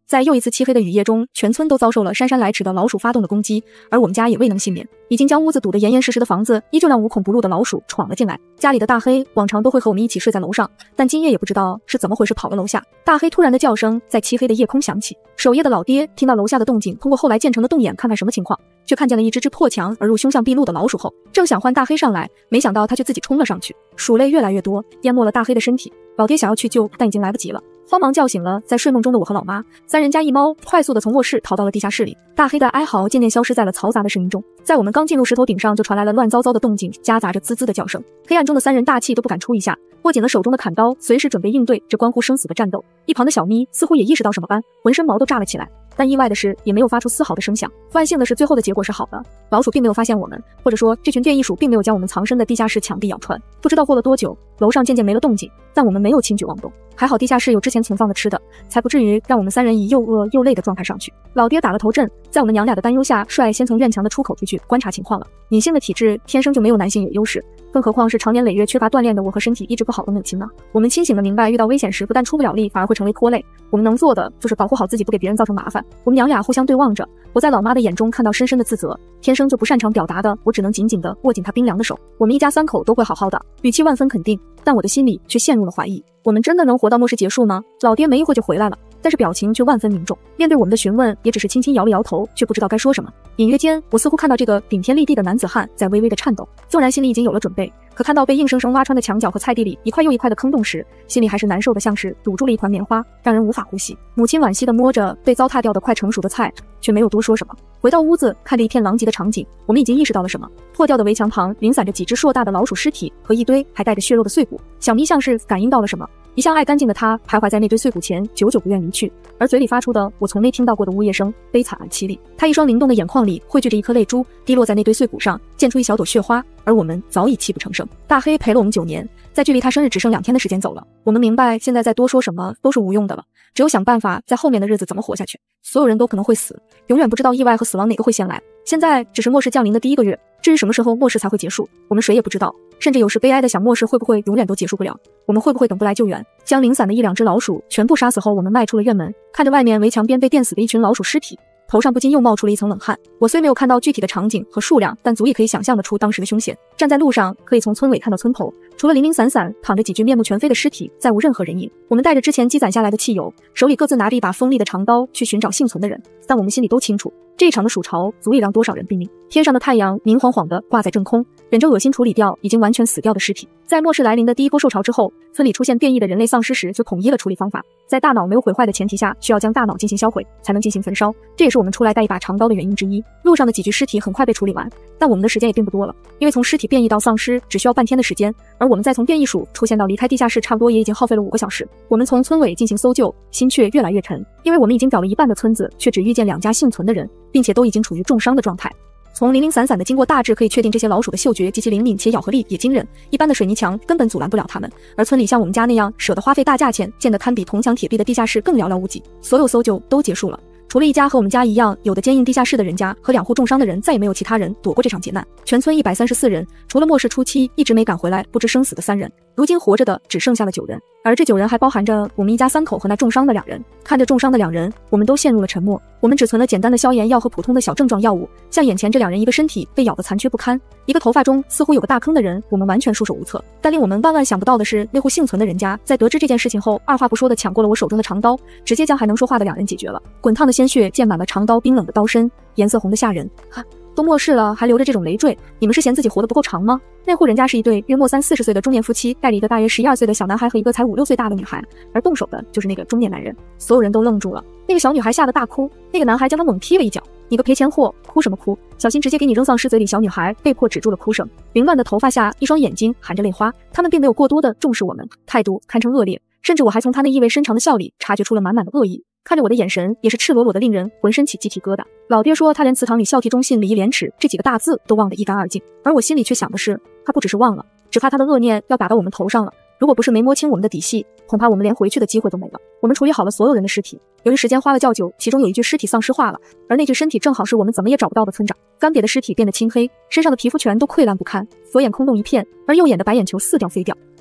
在又一次漆黑的雨夜中，全村都遭受了姗姗来迟的老鼠发动的攻击，而我们家也未能幸免。已经将屋子堵得严严实实的房子，依旧让无孔不入的老鼠闯了进来。家里的大黑往常都会和我们一起睡在楼上，但今夜也不知道是怎么回事跑了楼下。大黑突然的叫声在漆黑的夜空响起，守夜的老爹听到楼下的动静，通过后来建成的洞眼看看什么情况，却看见了一只破墙而入凶相毕露的老鼠后，正想唤大黑上来，没想到他却自己冲了上去，鼠类越来越多，淹没了大黑的身体。老爹想要去救，但已经来不及了。慌忙叫醒了在睡梦中的我和老妈，三人加一猫快速的从卧室逃到了地下室里。大黑的哀嚎渐渐消失在了嘈杂的声音中，在我们刚进入石头顶上就传来了乱糟糟的动静，夹杂着滋滋的叫声。黑暗中的三人大气都不敢出一下，握紧了手中的砍刀，随时准备应对这关乎生死的战斗。一旁的小咪似乎也意识到什么般，浑身毛都炸了起来，但意外的是也没有发出丝毫的声响。万幸的是最后的结果是好的，老鼠并没有发现我们，或者说这群变异鼠并没有将我们藏身的地下室墙壁咬穿。不知道过了多久，楼上渐渐没了动静，但我们没有轻举妄动。还好地下室有之前存放的吃的，才不至于让我们三人以又饿又累的状态上去。老爹打了头阵，在我们娘俩的担忧下，率先从院墙的出口出去观察情况了。女性的体质天生就没有男性有优势，更何况是长年累月缺乏锻炼的我和身体一直不好的母亲呢？我们清醒的明白，遇到危险时不但出不了力，反而会成为拖累。我们能做的就是保护好自己，不给别人造成麻烦。我们娘俩互相对望着，我在老妈的眼中看到深深的自责。天生就不擅长表达的我，只能紧紧地握紧她冰凉的手。我们一家三口都会好好的，语气万分肯定，但我的心里却陷入了怀疑。我们真的能活到末世结束吗？老爹没一会就回来了，但是表情却万分凝重。面对我们的询问，也只是轻轻摇了摇头，却不知道该说什么。隐约间，我似乎看到这个顶天立地的男子汉在微微的颤抖。纵然心里已经有了准备，可看到被硬生生挖穿的墙角和菜地里一块又一块的坑洞时，心里还是难受的像是堵住了一团棉花，让人无法呼吸。母亲惋惜地摸着被糟蹋掉的快成熟的菜，却没有多说什么。回到屋子，看着一片狼藉的场景，我们已经意识到了什么。破掉的围墙旁零散着几只硕大的老鼠尸体和一堆还带着血肉的碎骨。小咪像是感应到了什么，一向爱干净的他徘徊在那堆碎骨前，久久不愿离去，而嘴里发出的我从没听到过的呜咽声，悲惨而凄厉。他一双灵动的眼眶里汇聚着一颗泪珠，滴落在那堆碎骨上，溅出一小朵血花，而我们早已泣不成声。大黑陪了我们9年，在距离他生日只剩2天的时间走了。我们明白，现在再多说什么都是无用的了，只有想办法在后面的日子怎么活下去。所有人都可能会死，永远不知道意外和死亡哪个会先来。现在只是末世降临的第1个月，至于什么时候末世才会结束，我们谁也不知道。甚至有时悲哀的想，末世会不会永远都结束不了？我们会不会等不来救援？将零散的1、2只老鼠全部杀死后，我们迈出了院门，看着外面围墙边被电死的一群老鼠尸体，头上不禁又冒出了一层冷汗。我虽没有看到具体的场景和数量，但足以可以想象得出当时的凶险。站在路上，可以从村尾看到村头，除了零零散散躺着几具面目全非的尸体，再无任何人影。我们带着之前积攒下来的汽油，手里各自拿着一把锋利的长刀去寻找幸存的人，但我们心里都清楚，这一场的鼠潮足以让多少人毙命。天上的太阳明晃晃地挂在正空，忍着恶心处理掉已经完全死掉的尸体。在末世来临的第1波兽潮之后，村里出现变异的人类丧尸时，就统一了处理方法。在大脑没有毁坏的前提下，需要将大脑进行销毁，才能进行焚烧，这也是我们出来带一把长刀的原因之一。路上的几具尸体很快被处理完，但我们的时间也并不多了，因为从尸体变异到丧尸只需要半天的时间，而我们再从变异鼠出现到离开地下室，差不多也已经耗费了5个小时。我们从村尾进行搜救，心却越来越沉，因为我们已经找了一半的村子，却只遇见2家幸存的人，并且都已经处于重伤的状态。从零零散散的经过大致可以确定，这些老鼠的嗅觉极其灵敏，且咬合力也惊人，一般的水泥墙根本阻拦不了它们。而村里像我们家那样舍得花费大价钱建得堪比铜墙铁壁的地下室更寥寥无几。所有搜救都结束了，除了一家和我们家一样有的坚硬地下室的人家和2户重伤的人，再也没有其他人躲过这场劫难。全村134人，除了末世初期一直没赶回来不知生死的3人，如今活着的只剩下了9人，而这9人还包含着我们一家3口和那重伤的2人。看着重伤的2人，我们都陷入了沉默。我们只存了简单的消炎药和普通的小症状药物，像眼前这2人，一个身体被咬得残缺不堪，一个头发中似乎有个大坑的人，我们完全束手无策。但令我们万万想不到的是，那户幸存的人家在得知这件事情后，二话不说地抢过了我手中的长刀，直接将还能说话的2人解决了。滚烫的鲜血溅满了长刀冰冷的刀身，颜色红得吓人。都末世了还留着这种累赘，你们是嫌自己活得不够长吗？那户人家是一对约莫30-40岁的中年夫妻，带着一个大约12岁的小男孩和一个才5-6岁大的女孩，而动手的就是那个中年男人。所有人都愣住了，那个小女孩吓得大哭，那个男孩将她猛踢了一脚。你个赔钱货，哭什么哭？小心直接给你扔丧尸嘴里！小女孩被迫止住了哭声，凌乱的头发下一双眼睛含着泪花，他们并没有过多的重视我们，态度堪称恶劣，甚至我还从他那意味深长的笑里察觉出了满满的恶意。看着我的眼神也是赤裸裸的，令人浑身起鸡皮疙瘩。老爹说他连祠堂里孝悌忠信礼义廉耻这几个大字都忘得一干二净，而我心里却想的是，他不只是忘了，只怕他的恶念要打到我们头上了。如果不是没摸清我们的底细，恐怕我们连回去的机会都没了。我们处理好了所有人的尸体，由于时间花了较久，其中有一具尸体丧尸化了，而那具身体正好是我们怎么也找不到的村长。干瘪的尸体变得青黑，身上的皮肤全都溃烂不堪，左眼空洞一片，而右眼的白眼球似掉非掉。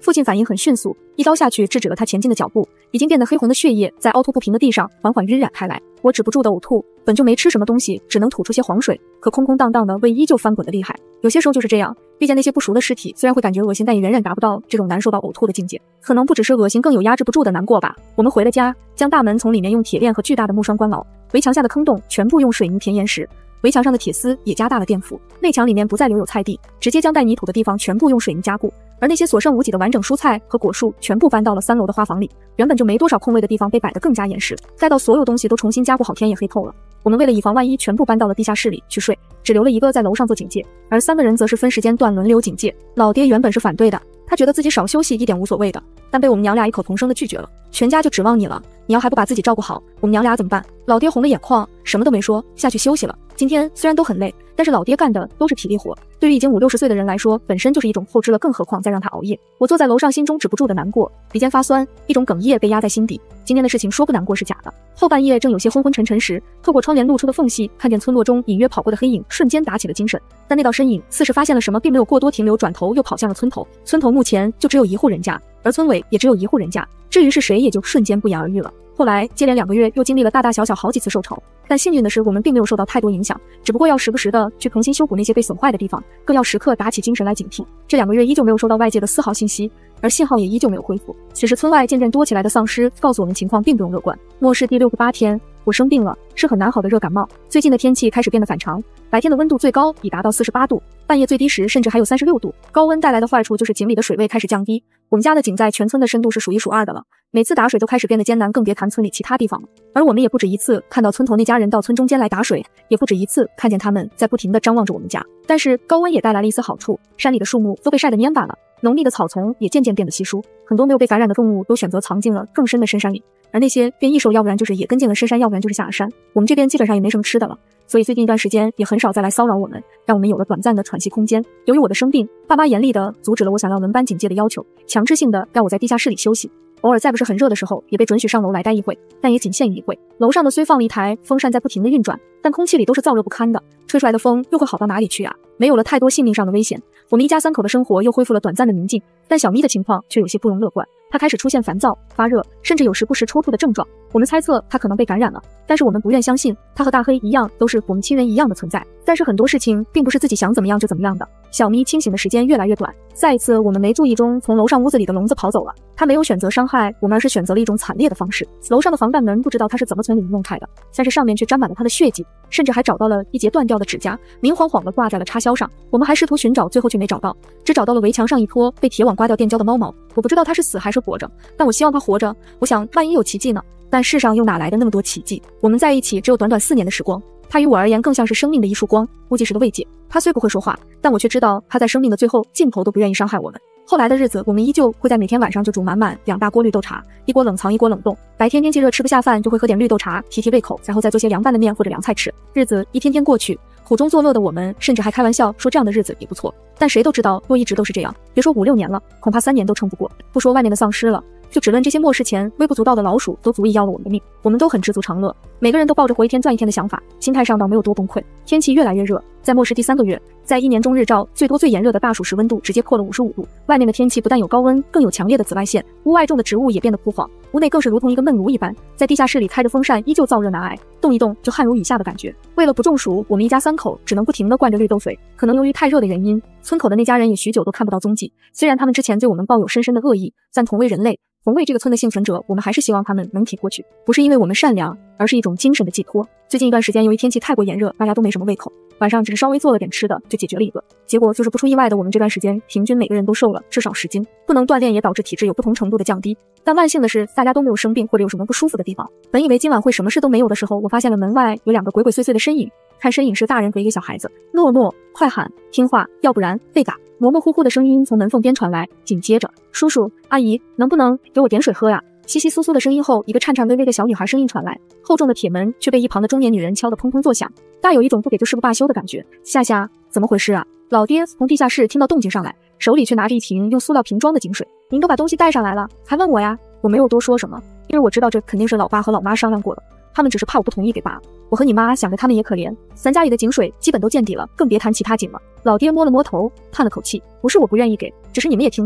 父亲反应很迅速，一刀下去制止了他前进的脚步。已经变得黑红的血液在凹凸不平的地上缓缓晕染开来，我止不住的呕吐，本就没吃什么东西，只能吐出些黄水，可空空荡荡的胃依旧翻滚的厉害。有些时候就是这样，遇见那些不熟的尸体，虽然会感觉恶心，但也远远达不到这种难受到呕吐的境界。可能不只是恶心，更有压制不住的难过吧。我们回了家，将大门从里面用铁链和巨大的木栓关牢，围墙下的坑洞全部用水泥填严实，围墙上的铁丝也加大了垫幅，内墙里面不再留有菜地，直接将带泥土的地方全部用水泥加固。而那些所剩无几的完整蔬菜和果树全部搬到了3楼的花房里，原本就没多少空位的地方被摆得更加严实，待到所有东西都重新加固好，天也黑透了。我们为了以防万一，全部搬到了地下室里去睡，只留了一个在楼上做警戒，而3个人则是分时间段轮流警戒。老爹原本是反对的，他觉得自己少休息一点无所谓的，但被我们娘俩异口同声的拒绝了。全家就指望你了，你要还不把自己照顾好，我们娘俩怎么办？老爹红了眼眶，什么都没说，下去休息了。今天虽然都很累，但是老爹干的都是体力活，对于已经50、60岁的人来说，本身就是一种后肢了，更何况再让他熬夜。我坐在楼上，心中止不住的难过，鼻尖发酸，一种哽咽被压在心底。今天的事情说不难过是假的。后半夜正有些昏昏沉沉时，透过窗帘露出的缝隙，看见村落中隐约跑过的黑影，瞬间打起了精神。但那道身影似是发现了什么，并没有过多停留，转头又跑向了村头。村头目前就只有1户人家，而村委也只有1户人家，至于是谁，也就瞬间不言而喻了。后来接连2个月又经历了大大小小好几次受潮，但幸运的是我们并没有受到太多影响，只不过要时不时的去重新修补那些被损坏的地方，更要时刻打起精神来警惕。这2个月依旧没有收到外界的丝毫信息，而信号也依旧没有恢复。此时村外渐渐多起来的丧尸告诉我们情况并不用乐观。末世第68天，我生病了，是很难好的热感冒。最近的天气开始变得反常，白天的温度最高已达到48度，半夜最低时甚至还有36度。高温带来的坏处就是井里的水位开始降低，我们家的井在全村的深度是数1数2的了，每次打水都开始变得艰难，更别谈村里其他地方了。而我们也不止一次看到村头那家人到村中间来打水，也不止一次看见他们在不停地张望着我们家。但是高温也带来了一丝好处，山里的树木都被晒得蔫巴了，浓密的草丛也渐渐变得稀疏，很多没有被感染的动物都选择藏进了更深的深山里，而那些变异兽要不然就是也跟进了深山，要不然就是下了山。我们这边基本上也没什么吃的了，所以最近一段时间也很少再来骚扰我们，让我们有了短暂的喘息空间。由于我的生病，爸妈严厉地阻止了我想要轮班警戒的要求，强制性的让我在地下室里休息。偶尔再不是很热的时候，也被准许上楼来待一会，但也仅限于一会。楼上的虽放了一台风扇在不停的运转，但空气里都是燥热不堪的，吹出来的风又会好到哪里去啊？没有了太多性命上的危险，我们一家3口的生活又恢复了短暂的宁静。但小咪的情况却有些不容乐观，她开始出现烦躁、发热，甚至有时不时抽搐的症状。我们猜测她可能被感染了，但是我们不愿相信她和大黑一样都是我们亲人一样的存在。但是很多事情并不是自己想怎么样就怎么样的。小咪清醒的时间越来越短，再一次我们没注意中从楼上屋子里的笼子跑走了。她没有选择伤害我们，而是选择了一种惨烈的方式。楼上的防弹门不知道她是怎么从里面弄开的，但是上面却沾满了她的血迹，甚至还找到了一截断掉的指甲，明晃晃地挂在了插销上。我们还试图寻找，最后却没找到，只找到了围墙上一坨被铁网刮掉电胶的猫毛。我不知道它是死还是活着，但我希望它活着。我想万一有奇迹呢？但世上又哪来的那么多奇迹？我们在一起只有短短4年的时光，它于我而言更像是生命的一束光，估计是个慰藉。它虽不会说话，但我却知道它在生命的最后尽头都不愿意伤害我们。后来的日子，我们依旧会在每天晚上就煮满满2大锅绿豆茶，一锅冷藏，一锅冷冻。白天天气热吃不下饭，就会喝点绿豆茶提提胃口，然后再做些凉拌的面或者凉菜吃。日子一天天过去，苦中作乐的我们甚至还开玩笑说这样的日子也不错。但谁都知道若一直都是这样，别说5、6年了，恐怕3年都撑不过。不说外面的丧尸了，就只论这些末世前微不足道的老鼠都足以要了我们的命。我们都很知足常乐，每个人都抱着活一天赚一天的想法，心态上倒没有多崩溃。天气越来越热，在末世第3个月，在1年中日照最多最炎热的大暑时，温度直接破了55度。外面的天气不但有高温，更有强烈的紫外线，屋外种的植物也变得枯黄，屋内更是如同一个闷炉一般。在地下室里开着风扇，依旧燥热难挨，动一动就汗如雨下的感觉。为了不中暑，我们一家3口只能不停地灌着绿豆水。可能由于太热的原因，村口的那家人也许久都看不到踪迹。虽然他们之前对我们抱有深深的恶意，但同为人类，同为这个村的幸存者，我们还是希望他们能挺过去，不是因为我们善良，而是一种精神的寄托。最近一段时间，由于天气太过炎热，大家都没什么胃口，晚上只是稍微做了点吃的就解决了一个。结果就是不出意外的，我们这段时间平均每个人都瘦了至少10斤。不能锻炼也导致体质有不同程度的降低，但万幸的是大家都没有生病或者有什么不舒服的地方。本以为今晚会什么事都没有的时候，我发现了门外有2个鬼鬼祟祟的身影，看身影是大人和一个小孩子。诺诺，快喊听话，要不然被打。模模糊糊的声音从门缝边传来，紧接着叔叔阿姨能不能给我点水喝呀？窸窸窣窣的声音后，一个颤颤巍巍的小女孩声音传来，厚重的铁门却被一旁的中年女人敲得砰砰作响，大有一种不给就是不罢休的感觉。夏夏，怎么回事啊？老爹从地下室听到动静上来，手里却拿着一瓶用塑料瓶装的井水。您都把东西带上来了，还问我呀？我没有多说什么，因为我知道这肯定是老爸和老妈商量过的，他们只是怕我不同意给罢了。我和你妈想着他们也可怜，咱家里的井水基本都见底了，更别谈其他井了。老爹摸了摸头，叹了口气，不是我不愿意给，只是你们也听到了，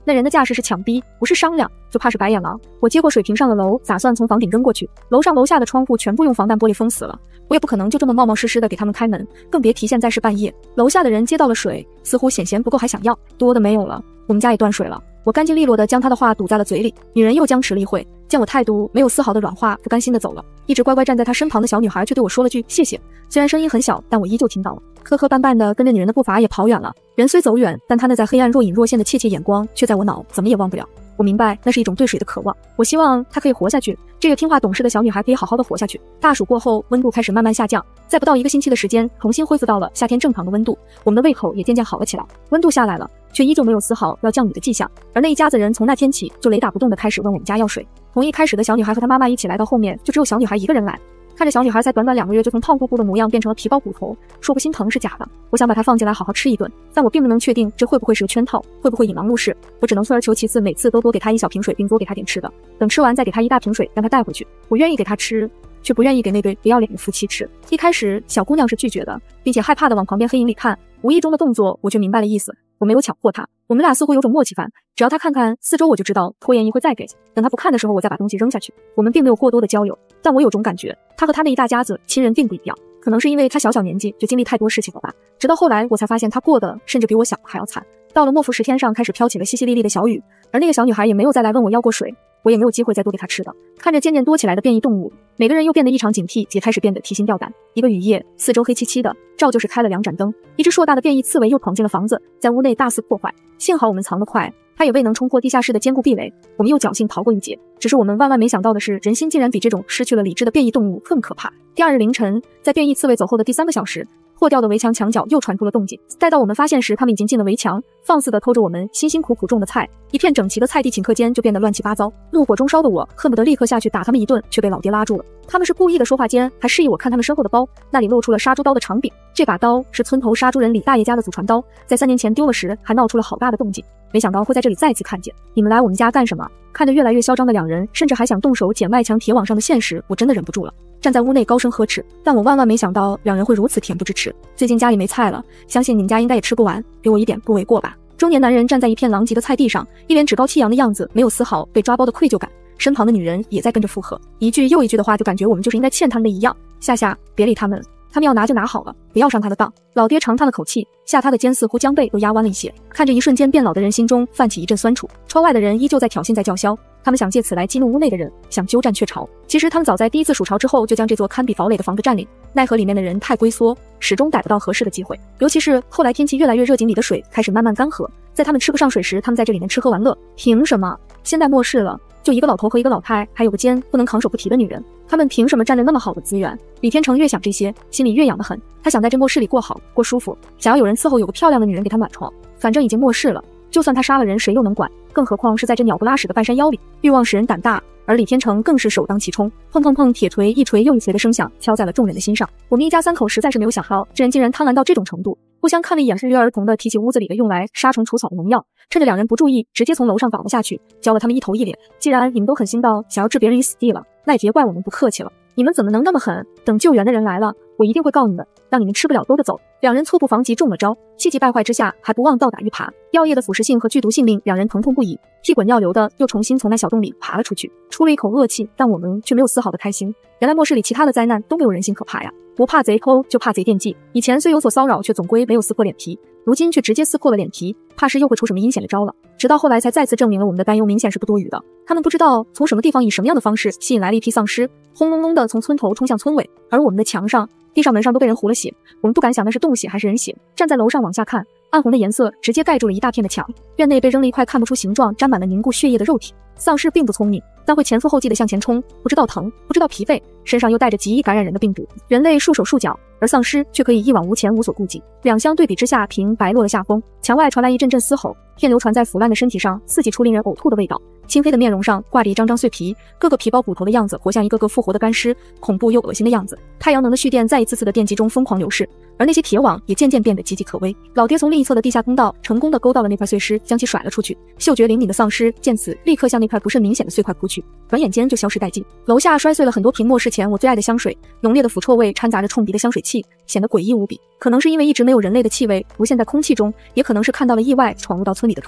那人的架势是强逼，不是商量，就怕是白眼狼。我接过水瓶上的楼，打算从房顶扔过去。楼上楼下的窗户全部用防弹玻璃封死了，我也不可能就这么冒冒失失的给他们开门，更别提现在是半夜。楼下的人接到了水，似乎嫌嫌不够还想要，多的没有了。我们家也断水了。我干净利落地将他的话堵在了嘴里。女人又僵持了一会，见我态度没有丝毫的软化，不甘心地走了。一直乖乖站在她身旁的小女孩却对我说了句谢谢，虽然声音很小，但我依旧听到了。磕磕绊绊的跟着女人的步伐也跑远了。人虽走远，但她那在黑暗若隐若现的怯怯眼光却在我脑怎么也忘不了。我明白那是一种对水的渴望，我希望她可以活下去，这个听话懂事的小女孩可以好好的活下去。大暑过后，温度开始慢慢下降，在不到1个星期的时间，重新恢复到了夏天正常的温度，我们的胃口也渐渐好了起来。温度下来了，却依旧没有丝毫要降雨的迹象，而那一家子人从那天起就雷打不动的开始问我们家要水。从一开始的小女孩和她妈妈一起来，到后面就只有小女孩一个人来。看着小女孩才短短2个月就从胖乎乎的模样变成了皮包骨头，说不心疼是假的。我想把她放进来好好吃一顿，但我并不能确定这会不会是个圈套，会不会引狼入室。我只能退而求其次，每次都多给她1小瓶水，并多给她点吃的，等吃完再给她1大瓶水让她带回去。我愿意给她吃，却不愿意给那对不要脸的夫妻吃。一开始小姑娘是拒绝的，并且害怕的往旁边黑影里看，无意中的动作我却明白了意思。我没有强迫她，我们俩似乎有种默契范，只要她看看四周我就知道拖延一会再给，等她不看的时候我再把东西扔下去。我们并没有过多的交流，但我有种感觉，她和她那一大家子亲人并不一样，可能是因为她小年纪就经历太多事情了吧。直到后来我才发现她过得甚至比我想还要惨。到了末伏10天上开始飘起了淅淅沥沥的小雨，而那个小女孩也没有再来问我要过水，我也没有机会再多给她吃的。看着渐渐多起来的变异动物，每个人又变得异常警惕，也开始变得提心吊胆。一个雨夜，四周黑漆漆的，照旧是开了2盏灯，一只硕大的变异刺猬又闯进了房子，在屋内大肆破坏。幸好我们藏得快，它也未能冲破地下室的坚固壁垒，我们又侥幸逃过一劫。只是我们万万没想到的是，人心竟然比这种失去了理智的变异动物更可怕。第2日凌晨，在变异刺猬走后的第3个小时，破掉的围墙墙角又传出了动静。待到我们发现时，他们已经进了围墙，放肆地偷着我们辛辛苦苦种的菜。一片整齐的菜地顷刻间就变得乱七八糟。怒火中烧的我恨不得立刻下去打他们一顿，却被老爹拉住了。他们是故意的，说话间还示意我看他们身后的包，那里露出了杀猪刀的长柄。这把刀是村头杀猪人李大爷家的祖传刀，在3年前丢了时还闹出了好大的动静，没想到会在这里再次看见。你们来我们家干什么？看着越来越嚣张的2人，甚至还想动手捡外墙铁网上的线时，我真的忍不住了，站在屋内高声呵斥。但我万万没想到2人会如此恬不知耻。最近家里没菜了，相信你们家应该也吃不完，给我一点不为过吧。中年男人站在一片狼藉的菜地上，一脸趾高气扬的样子，没有丝毫被抓包的愧疚感。身旁的女人也在跟着附和，一句又一句的话，就感觉我们就是应该欠他们的一样。夏，别理他们，他们要拿就拿好了，不要上他的当。老爹长叹了口气，下他的肩似乎将背都压弯了一些。看着一瞬间变老的人，心中泛起一阵酸楚。窗外的人依旧在挑衅，在叫嚣，他们想借此来激怒屋内的人，想鸠占鹊巢。其实他们早在第1次暑潮之后就将这座堪比堡垒的房子占领，奈何里面的人太龟缩，始终逮不到合适的机会。尤其是后来天气越来越热，井里的水开始慢慢干涸，在他们吃不上水时，他们在这里面吃喝玩乐。凭什么？现在末世了，就一个老头和一个老太，还有个肩不能扛手不提的女人，他们凭什么占着那么好的资源？李天成越想这些，心里越痒得很。他想在这末世里过好过舒服，想要有人伺候，有个漂亮的女人给他暖床。反正已经末世了，就算他杀了人，谁又能管？更何况是在这鸟不拉屎的半山腰里。欲望使人胆大，而李天成更是首当其冲。砰砰砰，铁锤一锤又一锤的声响敲在了众人的心上。我们一家3口实在是没有想到，这人竟然贪婪到这种程度。互相看了一眼，不约而同地提起屋子里的用来杀虫除草的农药，趁着2人不注意，直接从楼上倒了下去，浇了他们一头一脸。既然你们都狠心到想要置别人于死地了，那也别怪我们不客气了。你们怎么能那么狠？等救援的人来了，我一定会告你们，让你们吃不了兜着走。2人猝不防急中了招，气急败坏之下还不忘倒打一耙。药液的腐蚀性和剧毒性令2人疼痛不已，屁滚尿流的又重新从那小洞里爬了出去，出了一口恶气，但我们却没有丝毫的开心。原来末世里其他的灾难都没有人性可怕呀，不怕贼偷，就怕贼惦记。以前虽有所骚扰，却总归没有撕破脸皮，如今却直接撕破了脸皮，怕是又会出什么阴险的招了。直到后来才再次证明了我们的担忧明显是不多余的。他们不知道从什么地方以什么样的方式吸引来了一批丧尸，轰隆隆的从村头冲向村尾，而我们的墙上、地上、门上都被人糊了血。我们不敢想那是动血还是人血。站在楼上往下看，暗红的颜色直接盖住了一大片的墙。院内被扔了一块看不出形状、沾满了凝固血液的肉体。丧尸并不聪明，但会前赴后继地向前冲，不知道疼，不知道疲惫，身上又带着极易感染人的病毒。人类束手束脚，而丧尸却可以一往无前，无所顾忌。两相对比之下，平白落了下风。墙外传来一阵阵嘶吼，片流传在腐烂的身体上，刺激出令人呕吐的味道。青黑的面容上挂着一张张碎皮，个个皮包骨头的样子，活像一个个复活的干尸，恐怖又恶心的样子。太阳能的蓄电在一次次的电击中疯狂流逝，而那些铁网也渐渐变得岌岌可危。老爹从另一侧的地下通道成功的勾到了那块碎尸，将其甩了出去。嗅觉灵敏的丧尸见此，立刻向那块不甚明显的碎块扑去，转眼间就消失殆尽。楼下摔碎了很多瓶末世前我最爱的香水，浓烈的腐臭味掺杂着冲鼻的香水气，显得诡异无比。可能是因为一直没有人类的气味浮现在空气中，也可能是看到了意外闯入到村里的兔子。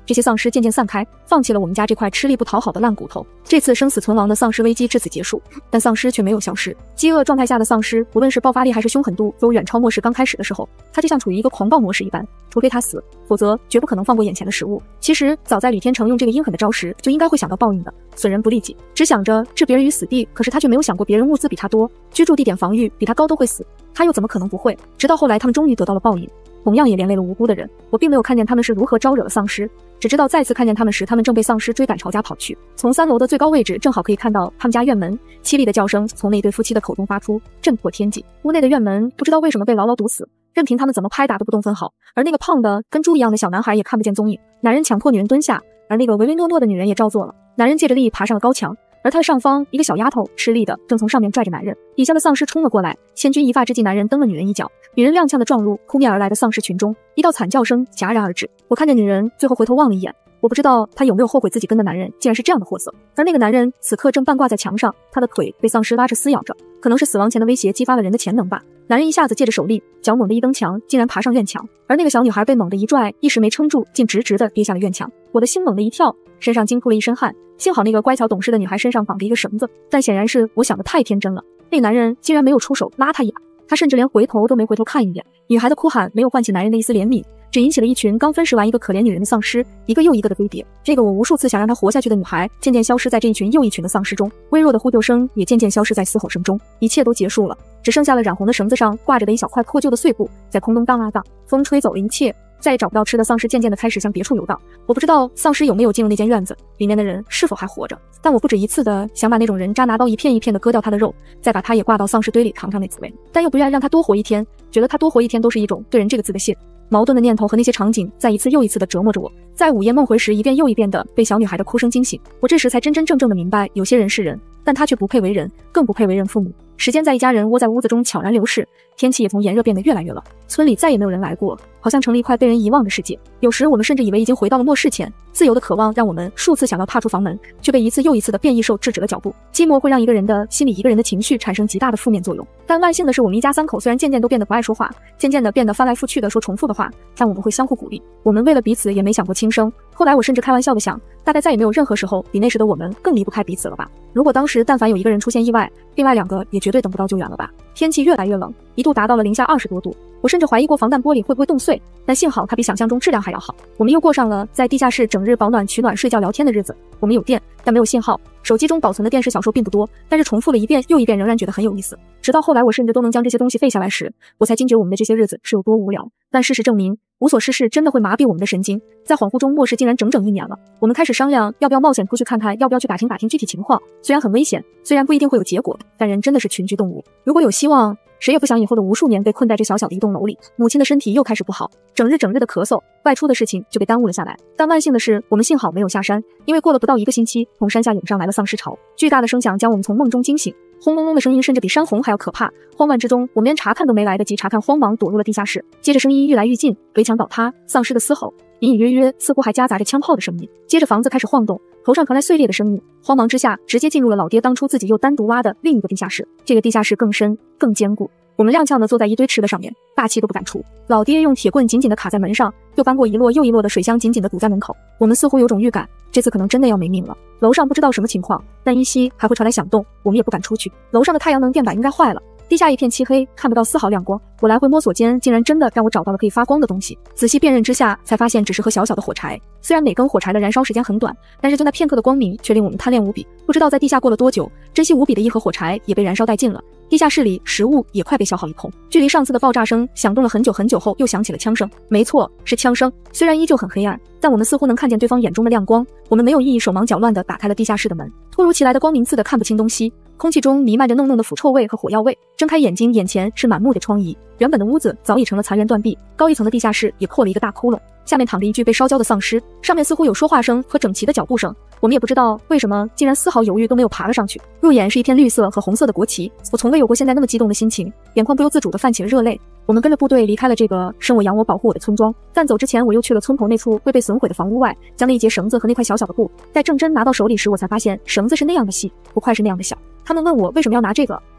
这些丧尸渐渐散开，放弃了我们家这块吃力不讨好的烂骨头。这次生死存亡的丧尸危机至此结束，但丧尸却没有消失。饥饿状态下的丧尸，无论是爆发力还是凶狠度，都远超末世刚开始的时候。它就像处于一个狂暴模式一般，除非他死，否则绝不可能放过眼前的食物。其实早在李天成用这个阴狠的招时，就应该会想到报应的。损人不利己，只想着置别人于死地，可是他却没有想过别人物资比他多，居住地点防御比他高都会死，他又怎么可能不会？直到后来他们终于得到了报应，同样也连累了无辜的人。我并没有看见他们是如何招惹了丧尸，只知道再次看见他们时，他们正被丧尸追赶朝家跑去。从3楼的最高位置正好可以看到他们家院门，凄厉的叫声从那对夫妻的口中发出，震破天际。屋内的院门不知道为什么被牢牢堵死，任凭他们怎么拍打都不动分毫。而那个胖的跟猪一样的小男孩也看不见踪影。男人强迫女人蹲下，而那个唯唯诺诺的女人也照做了。男人借着力爬上了高墙，而他的上方一个小丫头吃力的正从上面拽着男人。底下的丧尸冲了过来，千钧一发之际，男人蹬了女人一脚，女人踉跄的撞入扑面而来的丧尸群中，一道惨叫声戛然而止。我看见女人最后回头望了一眼，我不知道她有没有后悔自己跟的男人竟然是这样的货色。而那个男人此刻正半挂在墙上，他的腿被丧尸拉着撕咬着，可能是死亡前的威胁激发了人的潜能吧。男人一下子借着手力，脚猛地一蹬墙，竟然爬上院墙，而那个小女孩被猛地一拽，一时没撑住，竟直直的跌下了院墙。我的心猛地一跳，身上惊出了一身汗，幸好那个乖巧懂事的女孩身上绑着一个绳子，但显然是我想的太天真了。那男人竟然没有出手拉她一把，他甚至连回头都没回头看一眼。女孩的哭喊没有唤起男人的一丝怜悯，只引起了一群刚分食完一个可怜女人的丧尸一个又一个的堆叠。这个我无数次想让她活下去的女孩渐渐消失在这一群又一群的丧尸中，微弱的呼救声也渐渐消失在嘶吼声中。一切都结束了，只剩下了染红的绳子上挂着的一小块破旧的碎布在空中荡啊荡，风吹走了一切，再也找不到吃的丧尸渐渐地开始向别处游荡。我不知道丧尸有没有进入那间院子，里面的人是否还活着，但我不止一次的想把那种人渣拿刀一片一片的割掉他的肉，再把他也挂到丧尸堆里尝尝那滋味，但又不愿让他多活一天，觉得他多活一天都是一种对人这个字的亵渎。矛盾的念头和那些场景在一次又一次的折磨着我，在午夜梦回时一遍又一遍的被小女孩的哭声惊醒。我这时才真真正正的明白，有些人是人，但他却不配为人，更不配为人父母。时间在一家人窝在屋子中悄然流逝，天气也从炎热变得越来越冷，村里再也没有人来过，好像成了一块被人遗忘的世界。有时我们甚至以为已经回到了末世前，自由的渴望让我们数次想要踏出房门，却被一次又一次的变异兽制止了脚步。寂寞会让一个人的心里一个人的情绪产生极大的负面作用，但万幸的是，我们一家3口虽然渐渐都变得不爱说话，渐渐的变得翻来覆去的说重复的话，但我们会相互鼓励。我们为了彼此也没想过轻生，后来我甚至开玩笑的想，大概再也没有任何时候比那时的我们更离不开彼此了吧。如果当时但凡有一个人出现意外，另外2个也绝对等不到救援了吧。天气越来越冷，一度达到了零下20多度，我甚至怀疑过防弹玻璃会不会冻碎，但幸好它比想象中质量还要好。我们又过上了在地下室整日保暖取暖睡觉聊天的日子。我们有电，但没有信号，手机中保存的电视小说并不多，但是重复了一遍又一遍仍然觉得很有意思。直到后来我甚至都能将这些东西背下来时，我才惊觉我们的这些日子是有多无聊。但事实证明，无所事事真的会麻痹我们的神经。在恍惚中，末世竟然整整1年了。我们开始商量要不要冒险出去看看，要不要去打听打听具体情况。虽然很危险，虽然不一定会有结果，但人真的是群居动物，如果有希望，谁也不想以后的无数年被困在这小小的一栋楼里。母亲的身体又开始不好，整日的咳嗽，外出的事情就被耽误了下来。但万幸的是，我们幸好没有下山，因为过了不到1个星期，从山下涌上来了丧尸潮，巨大的声响将我们从梦中惊醒，轰隆隆的声音甚至比山洪还要可怕。慌乱之中，我们连查看都没来得及查看，慌忙躲入了地下室。接着声音愈来愈近，围墙倒塌，丧尸的嘶吼，隐隐约约似乎还夹杂着枪炮的声音。接着房子开始晃动，头上传来碎裂的声音。慌忙之下，直接进入了老爹当初自己又单独挖的另一个地下室。这个地下室更深更坚固，我们踉跄地坐在一堆吃的上面，大气都不敢出。老爹用铁棍紧紧地卡在门上，又搬过一摞又一摞的水箱，紧紧地堵在门口。我们似乎有种预感，这次可能真的要没命了。楼上不知道什么情况，但依稀还会传来响动，我们也不敢出去。楼上的太阳能电板应该坏了，地下一片漆黑，看不到丝毫亮光。我来回摸索间，竟然真的让我找到了可以发光的东西。仔细辨认之下，才发现只是盒小小的火柴。虽然每根火柴的燃烧时间很短，但是就那片刻的光明却令我们贪恋无比。不知道在地下过了多久，珍惜无比的一盒火柴也被燃烧殆尽了。地下室里食物也快被消耗一空。距离上次的爆炸声响动了很久很久后，又响起了枪声。没错，是枪声。虽然依旧很黑暗，但我们似乎能看见对方眼中的亮光。我们没有意义，手忙脚乱地打开了地下室的门。突如其来的光明刺得看不清东西，空气中弥漫着浓浓的腐臭味和火药味。睁开眼睛，眼前是满目的疮痍。原本的屋子早已成了残垣断壁，高一层的地下室也破了一个大窟窿，下面躺着一具被烧焦的丧尸，上面似乎有说话声和整齐的脚步声。我们也不知道为什么，竟然丝毫犹豫都没有爬了上去。入眼是一片绿色和红色的国旗，我从未有过现在那么激动的心情，眼眶不由自主地泛起了热泪。我们跟着部队离开了这个生我养我保护我的村庄，但走之前我又去了村口那处未被损毁的房屋外，将那一截绳子和那块小小的布带正针拿到手里时，我才发现绳子是那样的细，不快是那样的小。他们问我为什么要拿这个，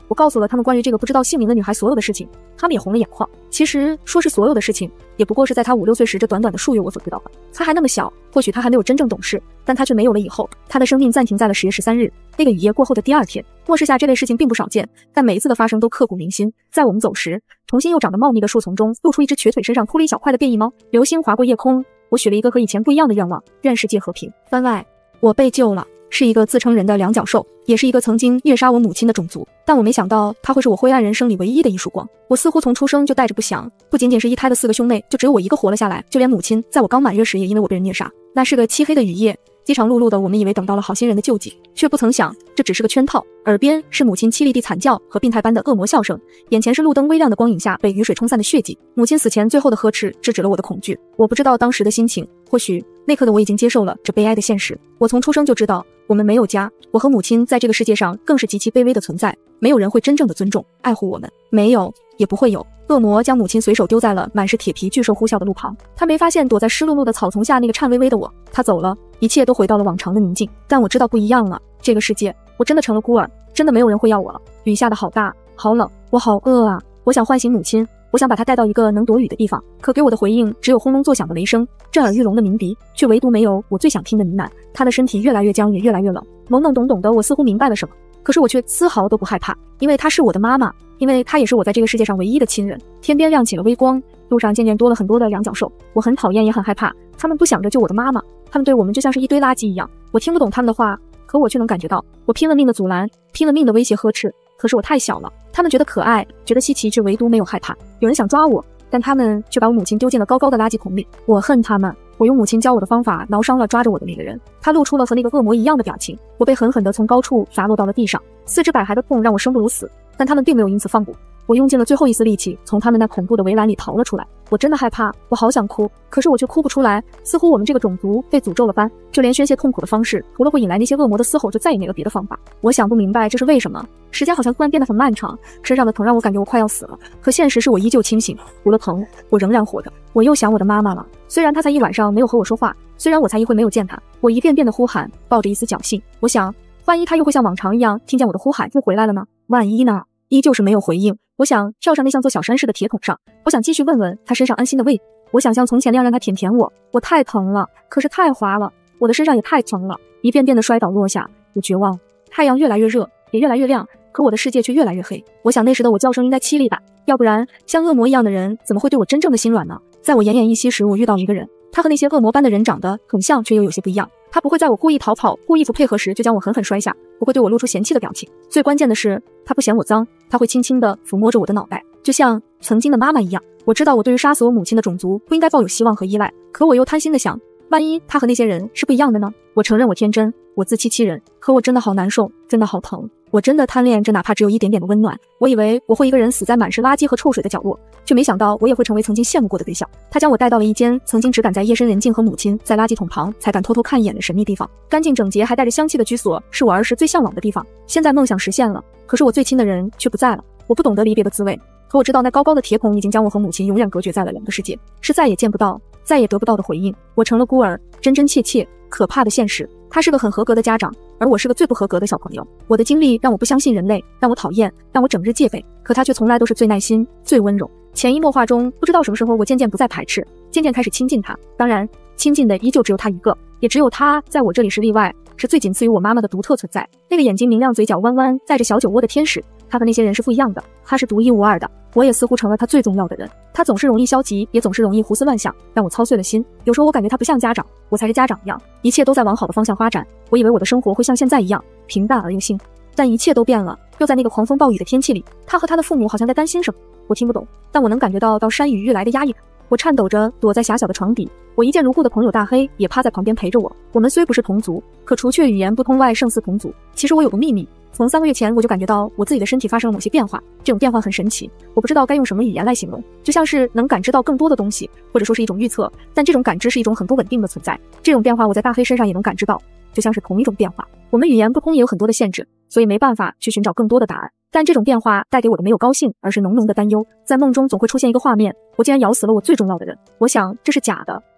我告诉了他们关于这个不知道姓名的女孩所有的事情，他们也红了眼眶。其实说是所有的事情，也不过是在他5、6岁时这短短的数月我所知道的。他还那么小，或许他还没有真正懂事，但他却没有了以后。他的生命暂停在了10月13日，那个雨夜过后的第2天。末世下这类事情并不少见，但每一次的发生都刻骨铭心。在我们走时，重新又长得茂密的树丛中露出一只瘸腿身上秃了一小块的变异猫。流星划过夜空，我许了一个和以前不一样的愿望，愿世界和平。番外，我被救了，是一个自称人的两脚兽，也是一个曾经虐杀我母亲的种族，但我没想到他会是我灰暗人生里唯一的一束光。我似乎从出生就带着不祥，不仅仅是一胎的4个兄妹，就只有我一个活了下来，就连母亲在我刚满月时也因为我被人虐杀。那是个漆黑的雨夜，饥肠辘辘的我们以为等到了好心人的救济，却不曾想这只是个圈套。耳边是母亲凄厉地惨叫和病态般的恶魔笑声，眼前是路灯微亮的光影下被雨水冲散的血迹。母亲死前最后的呵斥制止了我的恐惧。我不知道当时的心情，或许那刻的我已经接受了这悲哀的现实。我从出生就知道我们没有家，我和母亲在这个世界上更是极其卑微的存在，没有人会真正的尊重爱护我们，没有也不会有。恶魔将母亲随手丢在了满是铁皮巨兽呼啸的路旁，他没发现躲在湿漉漉的草丛下那个颤巍巍的我。他走了，一切都回到了往常的宁静。但我知道不一样了，这个世界我真的成了孤儿，真的没有人会要我了。雨下得好大好冷，我好饿啊！我想唤醒母亲，我想把她带到一个能躲雨的地方，可给我的回应只有轰隆作响的雷声，震耳欲聋的鸣笛，却唯独没有我最想听的呢喃。她的身体越来越僵，也越来越冷。懵懵懂懂的我似乎明白了什么，可是我却丝毫都不害怕，因为她是我的妈妈，因为她也是我在这个世界上唯一的亲人。天边亮起了微光，路上渐渐多了很多的两脚兽，我很讨厌也很害怕，他们不想着救我的妈妈，他们对我们就像是一堆垃圾一样。我听不懂他们的话，可我却能感觉到，我拼了命的阻拦，拼了命的威胁呵斥，可是我太小了，他们觉得可爱，觉得稀奇，却唯独没有害怕。有人想抓我，但他们却把我母亲丢进了高高的垃圾桶里。我恨他们，我用母亲教我的方法挠伤了抓着我的那个人，他露出了和那个恶魔一样的表情。我被狠狠地从高处砸落到了地上，四肢百骸的痛让我生不如死，但他们并没有因此放过。我用尽了最后一丝力气从他们那恐怖的围栏里逃了出来。我真的害怕，我好想哭，可是我却哭不出来，似乎我们这个种族被诅咒了般，就连宣泄痛苦的方式，除了会引来那些恶魔的嘶吼，就再也没了别的方法。我想不明白这是为什么，时间好像突然变得很漫长，身上的疼让我感觉我快要死了，可现实是我依旧清醒，除了疼，我仍然活着。我又想我的妈妈了，虽然她才一晚上没有和我说话，虽然我才一回没有见她，我一遍遍的呼喊，抱着一丝侥幸，我想万一她又会像往常一样听见我的呼喊又回来了呢？万一呢？依旧是没有回应。我想跳上那像座小山似的铁桶上，我想继续问问他身上安心的胃，我想像从前那样让他舔舔我。我太疼了，可是太滑了，我的身上也太疼了，一遍遍的摔倒落下，我绝望。太阳越来越热，也越来越亮，可我的世界却越来越黑。我想那时的我叫声应该凄厉吧，要不然像恶魔一样的人怎么会对我真正的心软呢？在我奄奄一息时，我遇到了一个人，他和那些恶魔般的人长得很像，却又有些不一样。他不会在我故意逃跑、故意不配合时就将我狠狠摔下，不会对我露出嫌弃的表情。最关键的是，他不嫌我脏，他会轻轻地抚摸着我的脑袋，就像曾经的妈妈一样。我知道我对于杀死我母亲的种族不应该抱有希望和依赖，可我又贪心的想，万一他和那些人是不一样的呢？我承认我天真，我自欺欺人，可我真的好难受，真的好疼。我真的贪恋这哪怕只有一点点的温暖。我以为我会一个人死在满是垃圾和臭水的角落，却没想到我也会成为曾经羡慕过的对象。他将我带到了一间曾经只敢在夜深人静和母亲在垃圾桶旁才敢偷偷看一眼的神秘地方。干净整洁还带着香气的居所是我儿时最向往的地方。现在梦想实现了，可是我最亲的人却不在了。我不懂得离别的滋味，可我知道那高高的铁桶已经将我和母亲永远隔绝在了两个世界，是再也见不到再也得不到的回应。我成了孤儿，真真切切可怕的现实。他是个很合格的家长，而我是个最不合格的小朋友。我的经历让我不相信人类，让我讨厌，让我整日戒备，可他却从来都是最耐心最温柔。潜移默化中，不知道什么时候我渐渐不再排斥，渐渐开始亲近他。当然亲近的依旧只有他一个，也只有他在我这里是例外，是最仅次于我妈妈的独特存在。那个眼睛明亮嘴角弯弯带着小酒窝的天使，他和那些人是不一样的，他是独一无二的。我也似乎成了他最重要的人。他总是容易消极，也总是容易胡思乱想，让我操碎了心。有时候我感觉他不像家长，我才是家长一样，一切都在往好的方向发展。我以为我的生活会像现在一样平淡而又幸福，但一切都变了。又在那个狂风暴雨的天气里，他和他的父母好像在担心什么，我听不懂，但我能感觉到山雨欲来的压抑感。我颤抖着躲在狭小的床底，我一见如故的朋友大黑也趴在旁边陪着我。我们虽不是同族，可除却语言不通外，胜似同族。其实我有个秘密，从3个月前我就感觉到我自己的身体发生了某些变化，这种变化很神奇，我不知道该用什么语言来形容，就像是能感知到更多的东西，或者说是一种预测，但这种感知是一种很不稳定的存在。这种变化我在大黑身上也能感知到，就像是同一种变化。我们语言不通也有很多的限制，所以没办法去寻找更多的答案。但这种变化带给我的没有高兴，而是浓浓的担忧。在梦中总会出现一个画面，我竟然咬死了我最重要的人。我想这是假的，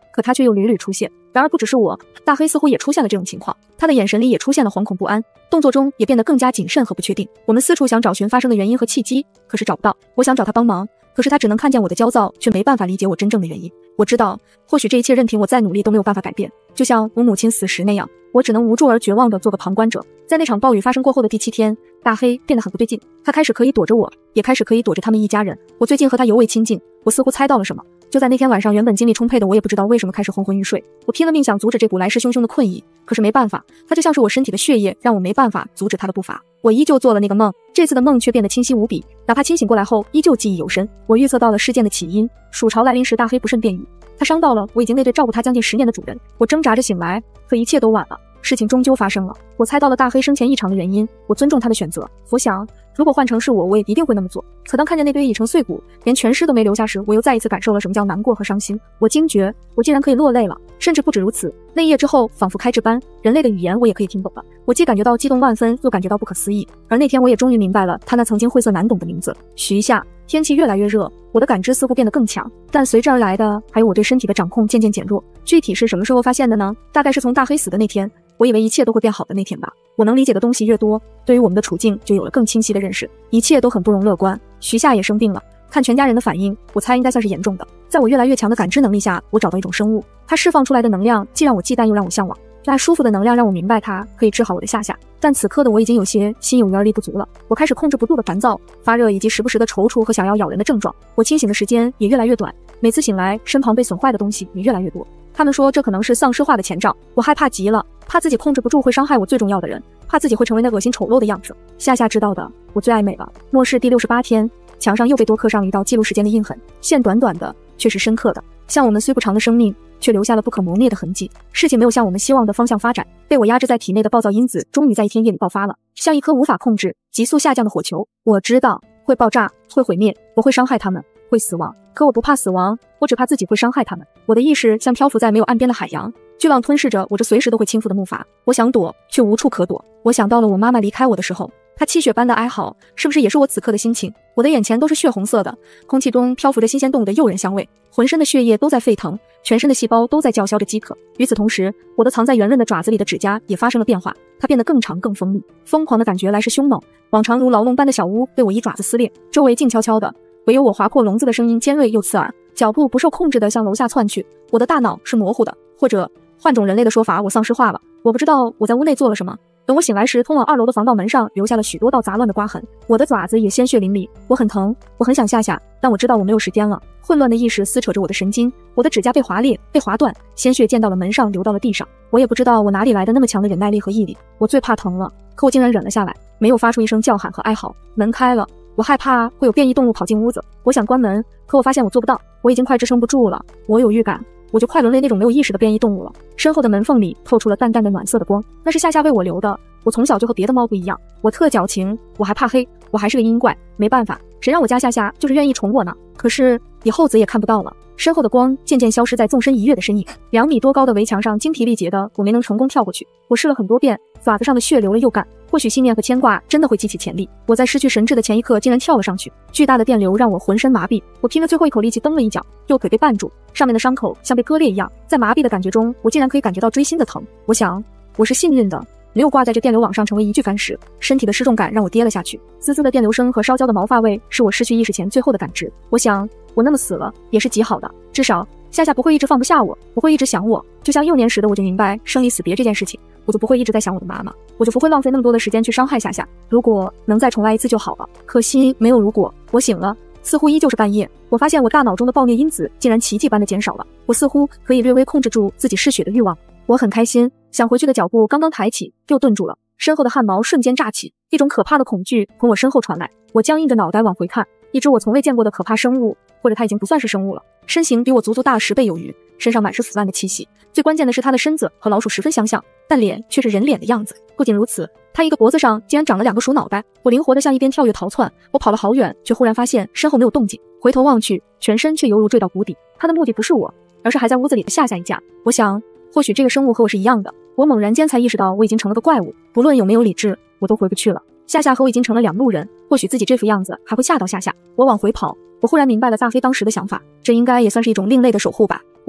可他却又屡屡出现。然而不只是我，大黑似乎也出现了这种情况，他的眼神里也出现了惶恐不安，动作中也变得更加谨慎和不确定。我们四处想找寻发生的原因和契机，可是找不到。我想找他帮忙，可是他只能看见我的焦躁，却没办法理解我真正的原因。我知道，或许这一切任凭我再努力都没有办法改变，就像我母亲死时那样，我只能无助而绝望地做个旁观者。在那场暴雨发生过后的第7天，大黑变得很不对劲，他开始可以躲着我，也开始可以躲着他们一家人。我最近和他尤为亲近，我似乎猜到了什么。就在那天晚上，原本精力充沛的我也不知道为什么开始昏昏欲睡。我拼了命想阻止这股来势汹汹的困意，可是没办法，它就像是我身体的血液，让我没办法阻止它的步伐。我依旧做了那个梦，这次的梦却变得清晰无比，哪怕清醒过来后依旧记忆犹深。我预测到了事件的起因，暑潮来临时大黑不慎便雨，他伤到了我已经背对照顾他将近10年的主人。我挣扎着醒来，可一切都晚了，事情终究发生了。我猜到了大黑生前异常的原因，我尊重他的选择。我想如果换成是我也一定会那么做。可当看见那堆已成碎骨，连全尸都没留下时，我又再一次感受了什么叫难过和伤心。我惊觉我竟然可以落泪了，甚至不止如此，那一夜之后仿佛开智班，人类的语言我也可以听懂了。我既感觉到激动万分，又感觉到不可思议。而那天我也终于明白了他那曾经晦涩难懂的名字——徐夏。天气越来越热，我的感知似乎变得更强，但随之而来的还有我对身体的掌控渐渐减弱。具体是什么时候发现的呢？大概是从大黑死的那天。我以为一切都会变好的那天吧。我能理解的东西越多，对于我们的处境就有了更清晰的认识。一切都很不容乐观。徐夏也生病了，看全家人的反应，我猜应该算是严重的。在我越来越强的感知能力下，我找到一种生物，它释放出来的能量既让我忌惮又让我向往。那舒服的能量让我明白它可以治好我的夏夏，但此刻的我已经有些心有余而力不足了。我开始控制不住的烦躁、发热以及时不时的踌躇和想要咬人的症状。我清醒的时间也越来越短，每次醒来身旁被损坏的东西也越来越多。他们说这可能是丧尸化的前兆，我害怕极了，怕自己控制不住会伤害我最重要的人，怕自己会成为那恶心丑陋的样子。夏夏知道的，我最爱美了。末世第68天，墙上又被多刻上了一道记录时间的印痕，线短短的，却是深刻的，像我们虽不长的生命，却留下了不可磨灭的痕迹。事情没有向我们希望的方向发展，被我压制在体内的暴躁因子终于在一天夜里爆发了，像一颗无法控制、急速下降的火球。我知道会爆炸，会毁灭，我会伤害他们，会死亡。可我不怕死亡，我只怕自己会伤害他们。我的意识像漂浮在没有岸边的海洋，巨浪吞噬着我这随时都会倾覆的木筏。我想躲，却无处可躲。我想到了我妈妈离开我的时候，她泣血般的哀嚎，是不是也是我此刻的心情？我的眼前都是血红色的，空气中漂浮着新鲜动物的诱人香味，浑身的血液都在沸腾，全身的细胞都在叫嚣着饥渴。与此同时，我的藏在圆润的爪子里的指甲也发生了变化，它变得更长更锋利。疯狂的感觉来势凶猛，往常如牢笼般的小屋被我一爪子撕裂，周围静悄悄的，唯有我划破笼子的声音尖锐又刺耳，脚步不受控制地向楼下窜去。我的大脑是模糊的，或者换种人类的说法，我丧尸化了。我不知道我在屋内做了什么。等我醒来时，通往2楼的防盗门上留下了许多道杂乱的刮痕，我的爪子也鲜血淋漓。我很疼，我很想下下，但我知道我没有时间了。混乱的意识撕扯着我的神经，我的指甲被划裂，被划断，鲜血溅到了门上，流到了地上。我也不知道我哪里来的那么强的忍耐力和毅力。我最怕疼了，可我竟然忍了下来，没有发出一声叫喊和哀嚎。门开了，我害怕会有变异动物跑进屋子，我想关门，可我发现我做不到，我已经快支撑不住了。我有预感，我就快沦为那种没有意识的变异动物了。身后的门缝里透出了淡淡的暖色的光，那是夏夏为我留的。我从小就和别的猫不一样，我特矫情，我还怕黑，我还是个阴怪。没办法，谁让我家夏夏就是愿意宠我呢？可是以后子也看不到了，身后的光渐渐消失在纵身一跃的身影。2米多高的围墙上精疲力竭的我没能成功跳过去，我试了很多遍，爪子上的血流了又干。或许信念和牵挂真的会激起潜力，我在失去神智的前一刻竟然跳了上去，巨大的电流让我浑身麻痹，我拼了最后一口力气蹬了一脚，右腿被绊住，上面的伤口像被割裂一样，在麻痹的感觉中，我竟然可以感觉到锥心的疼。我想我是幸运的，没有挂在这电流网上成为一具干尸。身体的失重感让我跌了下去，滋滋的电流声和烧焦的毛发味是我失去意识前最后的感知。我想我那么死了也是极好的，至少夏夏不会一直放不下我，不会一直想我。就像幼年时的我就明白生离死别这件事情，我就不会一直在想我的妈妈，我就不会浪费那么多的时间去伤害夏夏。如果能再重来一次就好了，可惜没有如果。我醒了，似乎依旧是半夜，我发现我大脑中的暴虐因子竟然奇迹般的减少了，我似乎可以略微控制住自己嗜血的欲望。我很开心，想回去的脚步刚刚抬起又顿住了，身后的汗毛瞬间炸起，一种可怕的恐惧从我身后传来。我僵硬着脑袋往回看，一只我从未见过的可怕生物，或者它已经不算是生物了，身形比我足足大了10倍有余，身上满是腐烂的气息。最关键的是它的身子和老鼠十分相像，但脸却是人脸的样子。不仅如此，它一个脖子上竟然长了2个鼠脑袋。我灵活地向一边跳跃逃窜，我跑了好远，却忽然发现身后没有动静，回头望去，全身却犹如坠到谷底。它的目的不是我，而是还在屋子里的夏夏一家。我想或许这个生物和我是一样的。我猛然间才意识到我已经成了个怪物，不论有没有理智，我都回不去了。夏夏和我已经成了两路人，或许自己这副样子还会吓到夏夏。我往回跑，我忽然明白了大飞当时的想法，这应该也算是一种另类的守护吧。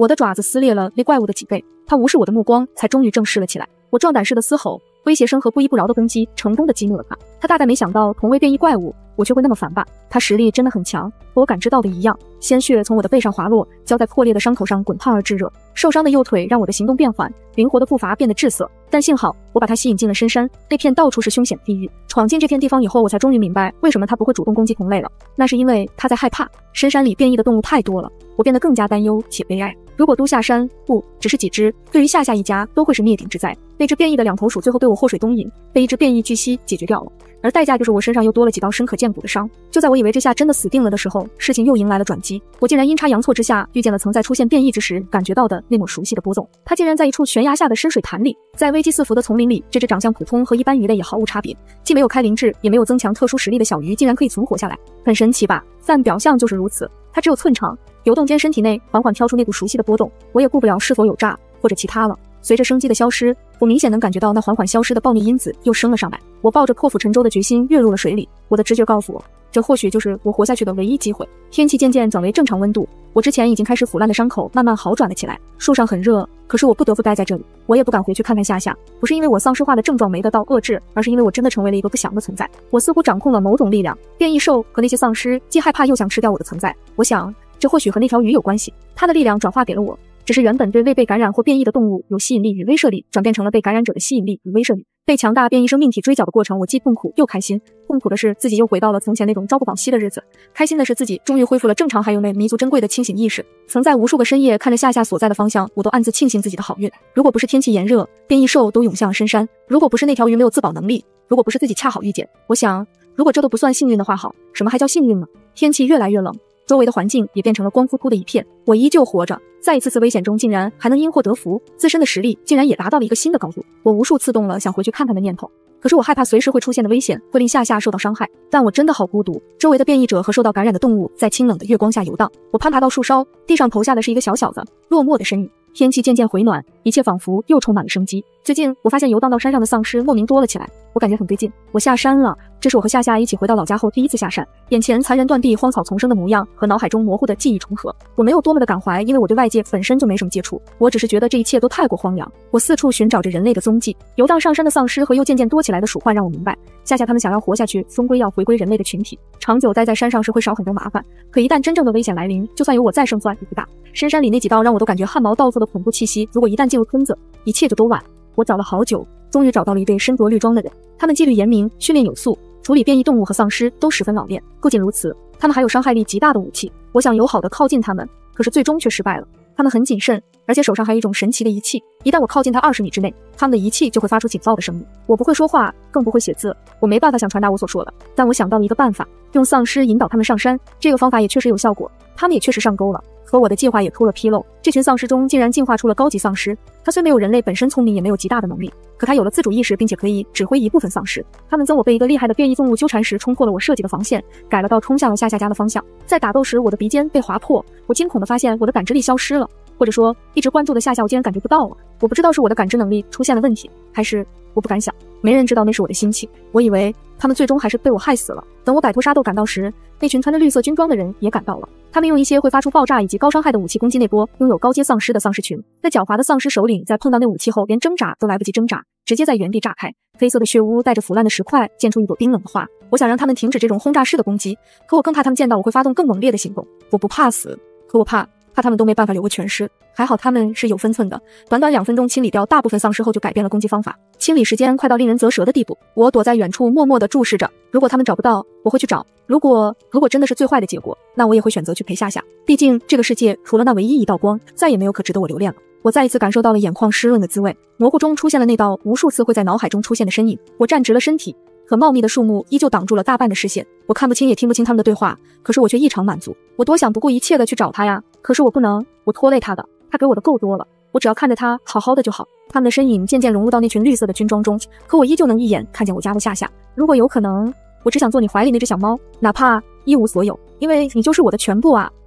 我的爪子撕裂了那怪物的脊背，它无视我的目光，才终于正视了起来。我壮胆似的嘶吼，威胁声和不依不饶的攻击成功的激怒了他。他大概没想到同为变异怪物，我却会那么反吧。他实力真的很强，和我感知到的一样。鲜血从我的背上滑落，浇在破裂的伤口上滚烫而炙热。受伤的右腿让我的行动变缓，灵活的步伐变得滞涩。但幸好我把他吸引进了深山，那片到处是凶险地狱。闯进这片地方以后，我才终于明白为什么他不会主动攻击同类了。那是因为他在害怕。深山里变异的动物太多了，我变得更加担忧且悲哀。如果都下山，不只是几只，对于夏夏一家都会是灭顶之灾。那只变异的两头鼠最后被我祸水东引，被一只变异巨蜥解决掉了，而代价就是我身上又多了几道深可见骨的伤。就在我以为这下真的死定了的时候，事情又迎来了转机。我竟然阴差阳错之下遇见了曾在出现变异之时感觉到的那抹熟悉的波动。它竟然在一处悬崖下的深水潭里，在危机四伏的丛林里，这只长相普通和一般鱼类也毫无差别，既没有开灵智，也没有增强特殊实力的小鱼竟然可以存活下来，很神奇吧？但表象就是如此。它只有寸长，游动间身体内缓缓飘出那股熟悉的波动，我也顾不了是否有诈或者其他了。随着生机的消失，我明显能感觉到那缓缓消失的暴虐因子又升了上来。我抱着破釜沉舟的决心跃入了水里，我的直觉告诉我，这或许就是我活下去的唯一机会。天气渐渐转为正常温度，我之前已经开始腐烂的伤口慢慢好转了起来。树上很热，可是我不得不待在这里，我也不敢回去看看夏夏，不是因为我丧尸化的症状没得到遏制，而是因为我真的成为了一个不祥的存在。我似乎掌控了某种力量，变异兽和那些丧尸既害怕又想吃掉我的存在。我想这或许和那条鱼有关系，它的力量转化给了我，只是原本对未被感染或变异的动物有吸引力与威慑力，转变成了被感染者的吸引力与威慑力。被强大变异生命体追剿的过程，我既痛苦又开心。痛苦的是自己又回到了从前那种朝不保夕的日子，开心的是自己终于恢复了正常还有那弥足珍贵的清醒意识。曾在无数个深夜看着夏夏所在的方向，我都暗自庆幸自己的好运。如果不是天气炎热，变异兽都涌向深山，如果不是那条鱼没有自保能力，如果不是自己恰好遇见，我想如果这都不算幸运的话，好，什么还叫幸运呢？天气越来越冷，周围的环境也变成了光秃秃的一片，我依旧活着，在一次次危险中竟然还能因祸得福，自身的实力竟然也达到了一个新的高度。我无数次动了想回去看看的念头，可是我害怕随时会出现的危险会令夏夏受到伤害。但我真的好孤独，周围的变异者和受到感染的动物在清冷的月光下游荡。我攀爬到树梢，地上投下的是一个小小的落寞的身影。天气渐渐回暖，一切仿佛又充满了生机。最近我发现游荡到山上的丧尸莫名多了起来，我感觉很对劲。我下山了，这是我和夏夏一起回到老家后第一次下山，眼前残垣断壁荒草丛生的模样和脑海中模糊的记忆重合。我没有多么的感怀，因为我对外界本身就没什么接触，我只是觉得这一切都太过荒凉。我四处寻找着人类的踪迹，游荡上山的丧尸和又渐渐多起来的鼠患让我明白，夏夏他们想要活下去，终归要回归人类的群体。长久待在山上是会少很多麻烦，可一旦真正的危险来临，就算有我再胜算也不大。深山里那几道让我都感觉汗毛倒竖的恐怖气息，如果一旦进入村子，一切就都晚。我找了好久，终于找到了一对身着绿装的人，他们纪律严明，训练有素，处理变异动物和丧尸都十分老练。不仅如此，他们还有伤害力极大的武器。我想友好的靠近他们，可是最终却失败了。他们很谨慎，而且手上还有一种神奇的仪器，一旦我靠近他20米之内，他们的仪器就会发出警报的声音。我不会说话，更不会写字，我没办法想传达我所说的，但我想到了一个办法，用丧尸引导他们上山。这个方法也确实有效果，他们也确实上钩了。可我的计划也出了纰漏，这群丧尸中竟然进化出了高级丧尸。他虽没有人类本身聪明，也没有极大的能力，可他有了自主意识，并且可以指挥一部分丧尸。他们曾我被一个厉害的变异动物纠缠时冲破了我设计的防线，改了道冲向了夏夏家的方向。在打斗时，我的鼻尖被划破，我惊恐地发现我的感知力消失了，或者说一直关注的夏夏我竟然感觉不到了。我不知道是我的感知能力出现了问题，还是我不敢想，没人知道那是我的心情。我以为他们最终还是被我害死了。等我摆脱沙斗赶到时，那群穿着绿色军装的人也赶到了。他们用一些会发出爆炸以及高伤害的武器攻击那波拥有高阶丧尸的丧尸群。那狡猾的丧尸首领在碰到那武器后，连挣扎都来不及挣扎，直接在原地炸开。黑色的血污带着腐烂的石块溅出一朵冰冷的花。我想让他们停止这种轰炸式的攻击，可我更怕他们见到我会发动更猛烈的行动。我不怕死，可我怕他们都没办法留个全尸。还好他们是有分寸的，短短2分钟清理掉大部分丧尸后就改变了攻击方法。清理时间快到令人啧舌的地步，我躲在远处默默地注视着。如果他们找不到，我会去找。如果真的是最坏的结果，那我也会选择去陪夏夏。毕竟这个世界除了那唯一一道光，再也没有可值得我留恋了。我再一次感受到了眼眶湿润的滋味，模糊中出现了那道无数次会在脑海中出现的身影。我站直了身体，可茂密的树木依旧挡住了大半的视线，我看不清也听不清他们的对话，可是我却异常满足。我多想不顾一切的去找他呀，可是我不能，我拖累他的，他给我的够多了，我只要看着他好好的就好。他们的身影渐渐融入到那群绿色的军装中，可我依旧能一眼看见我家的夏夏。如果有可能，我只想做你怀里那只小猫，哪怕一无所有，因为你就是我的全部啊。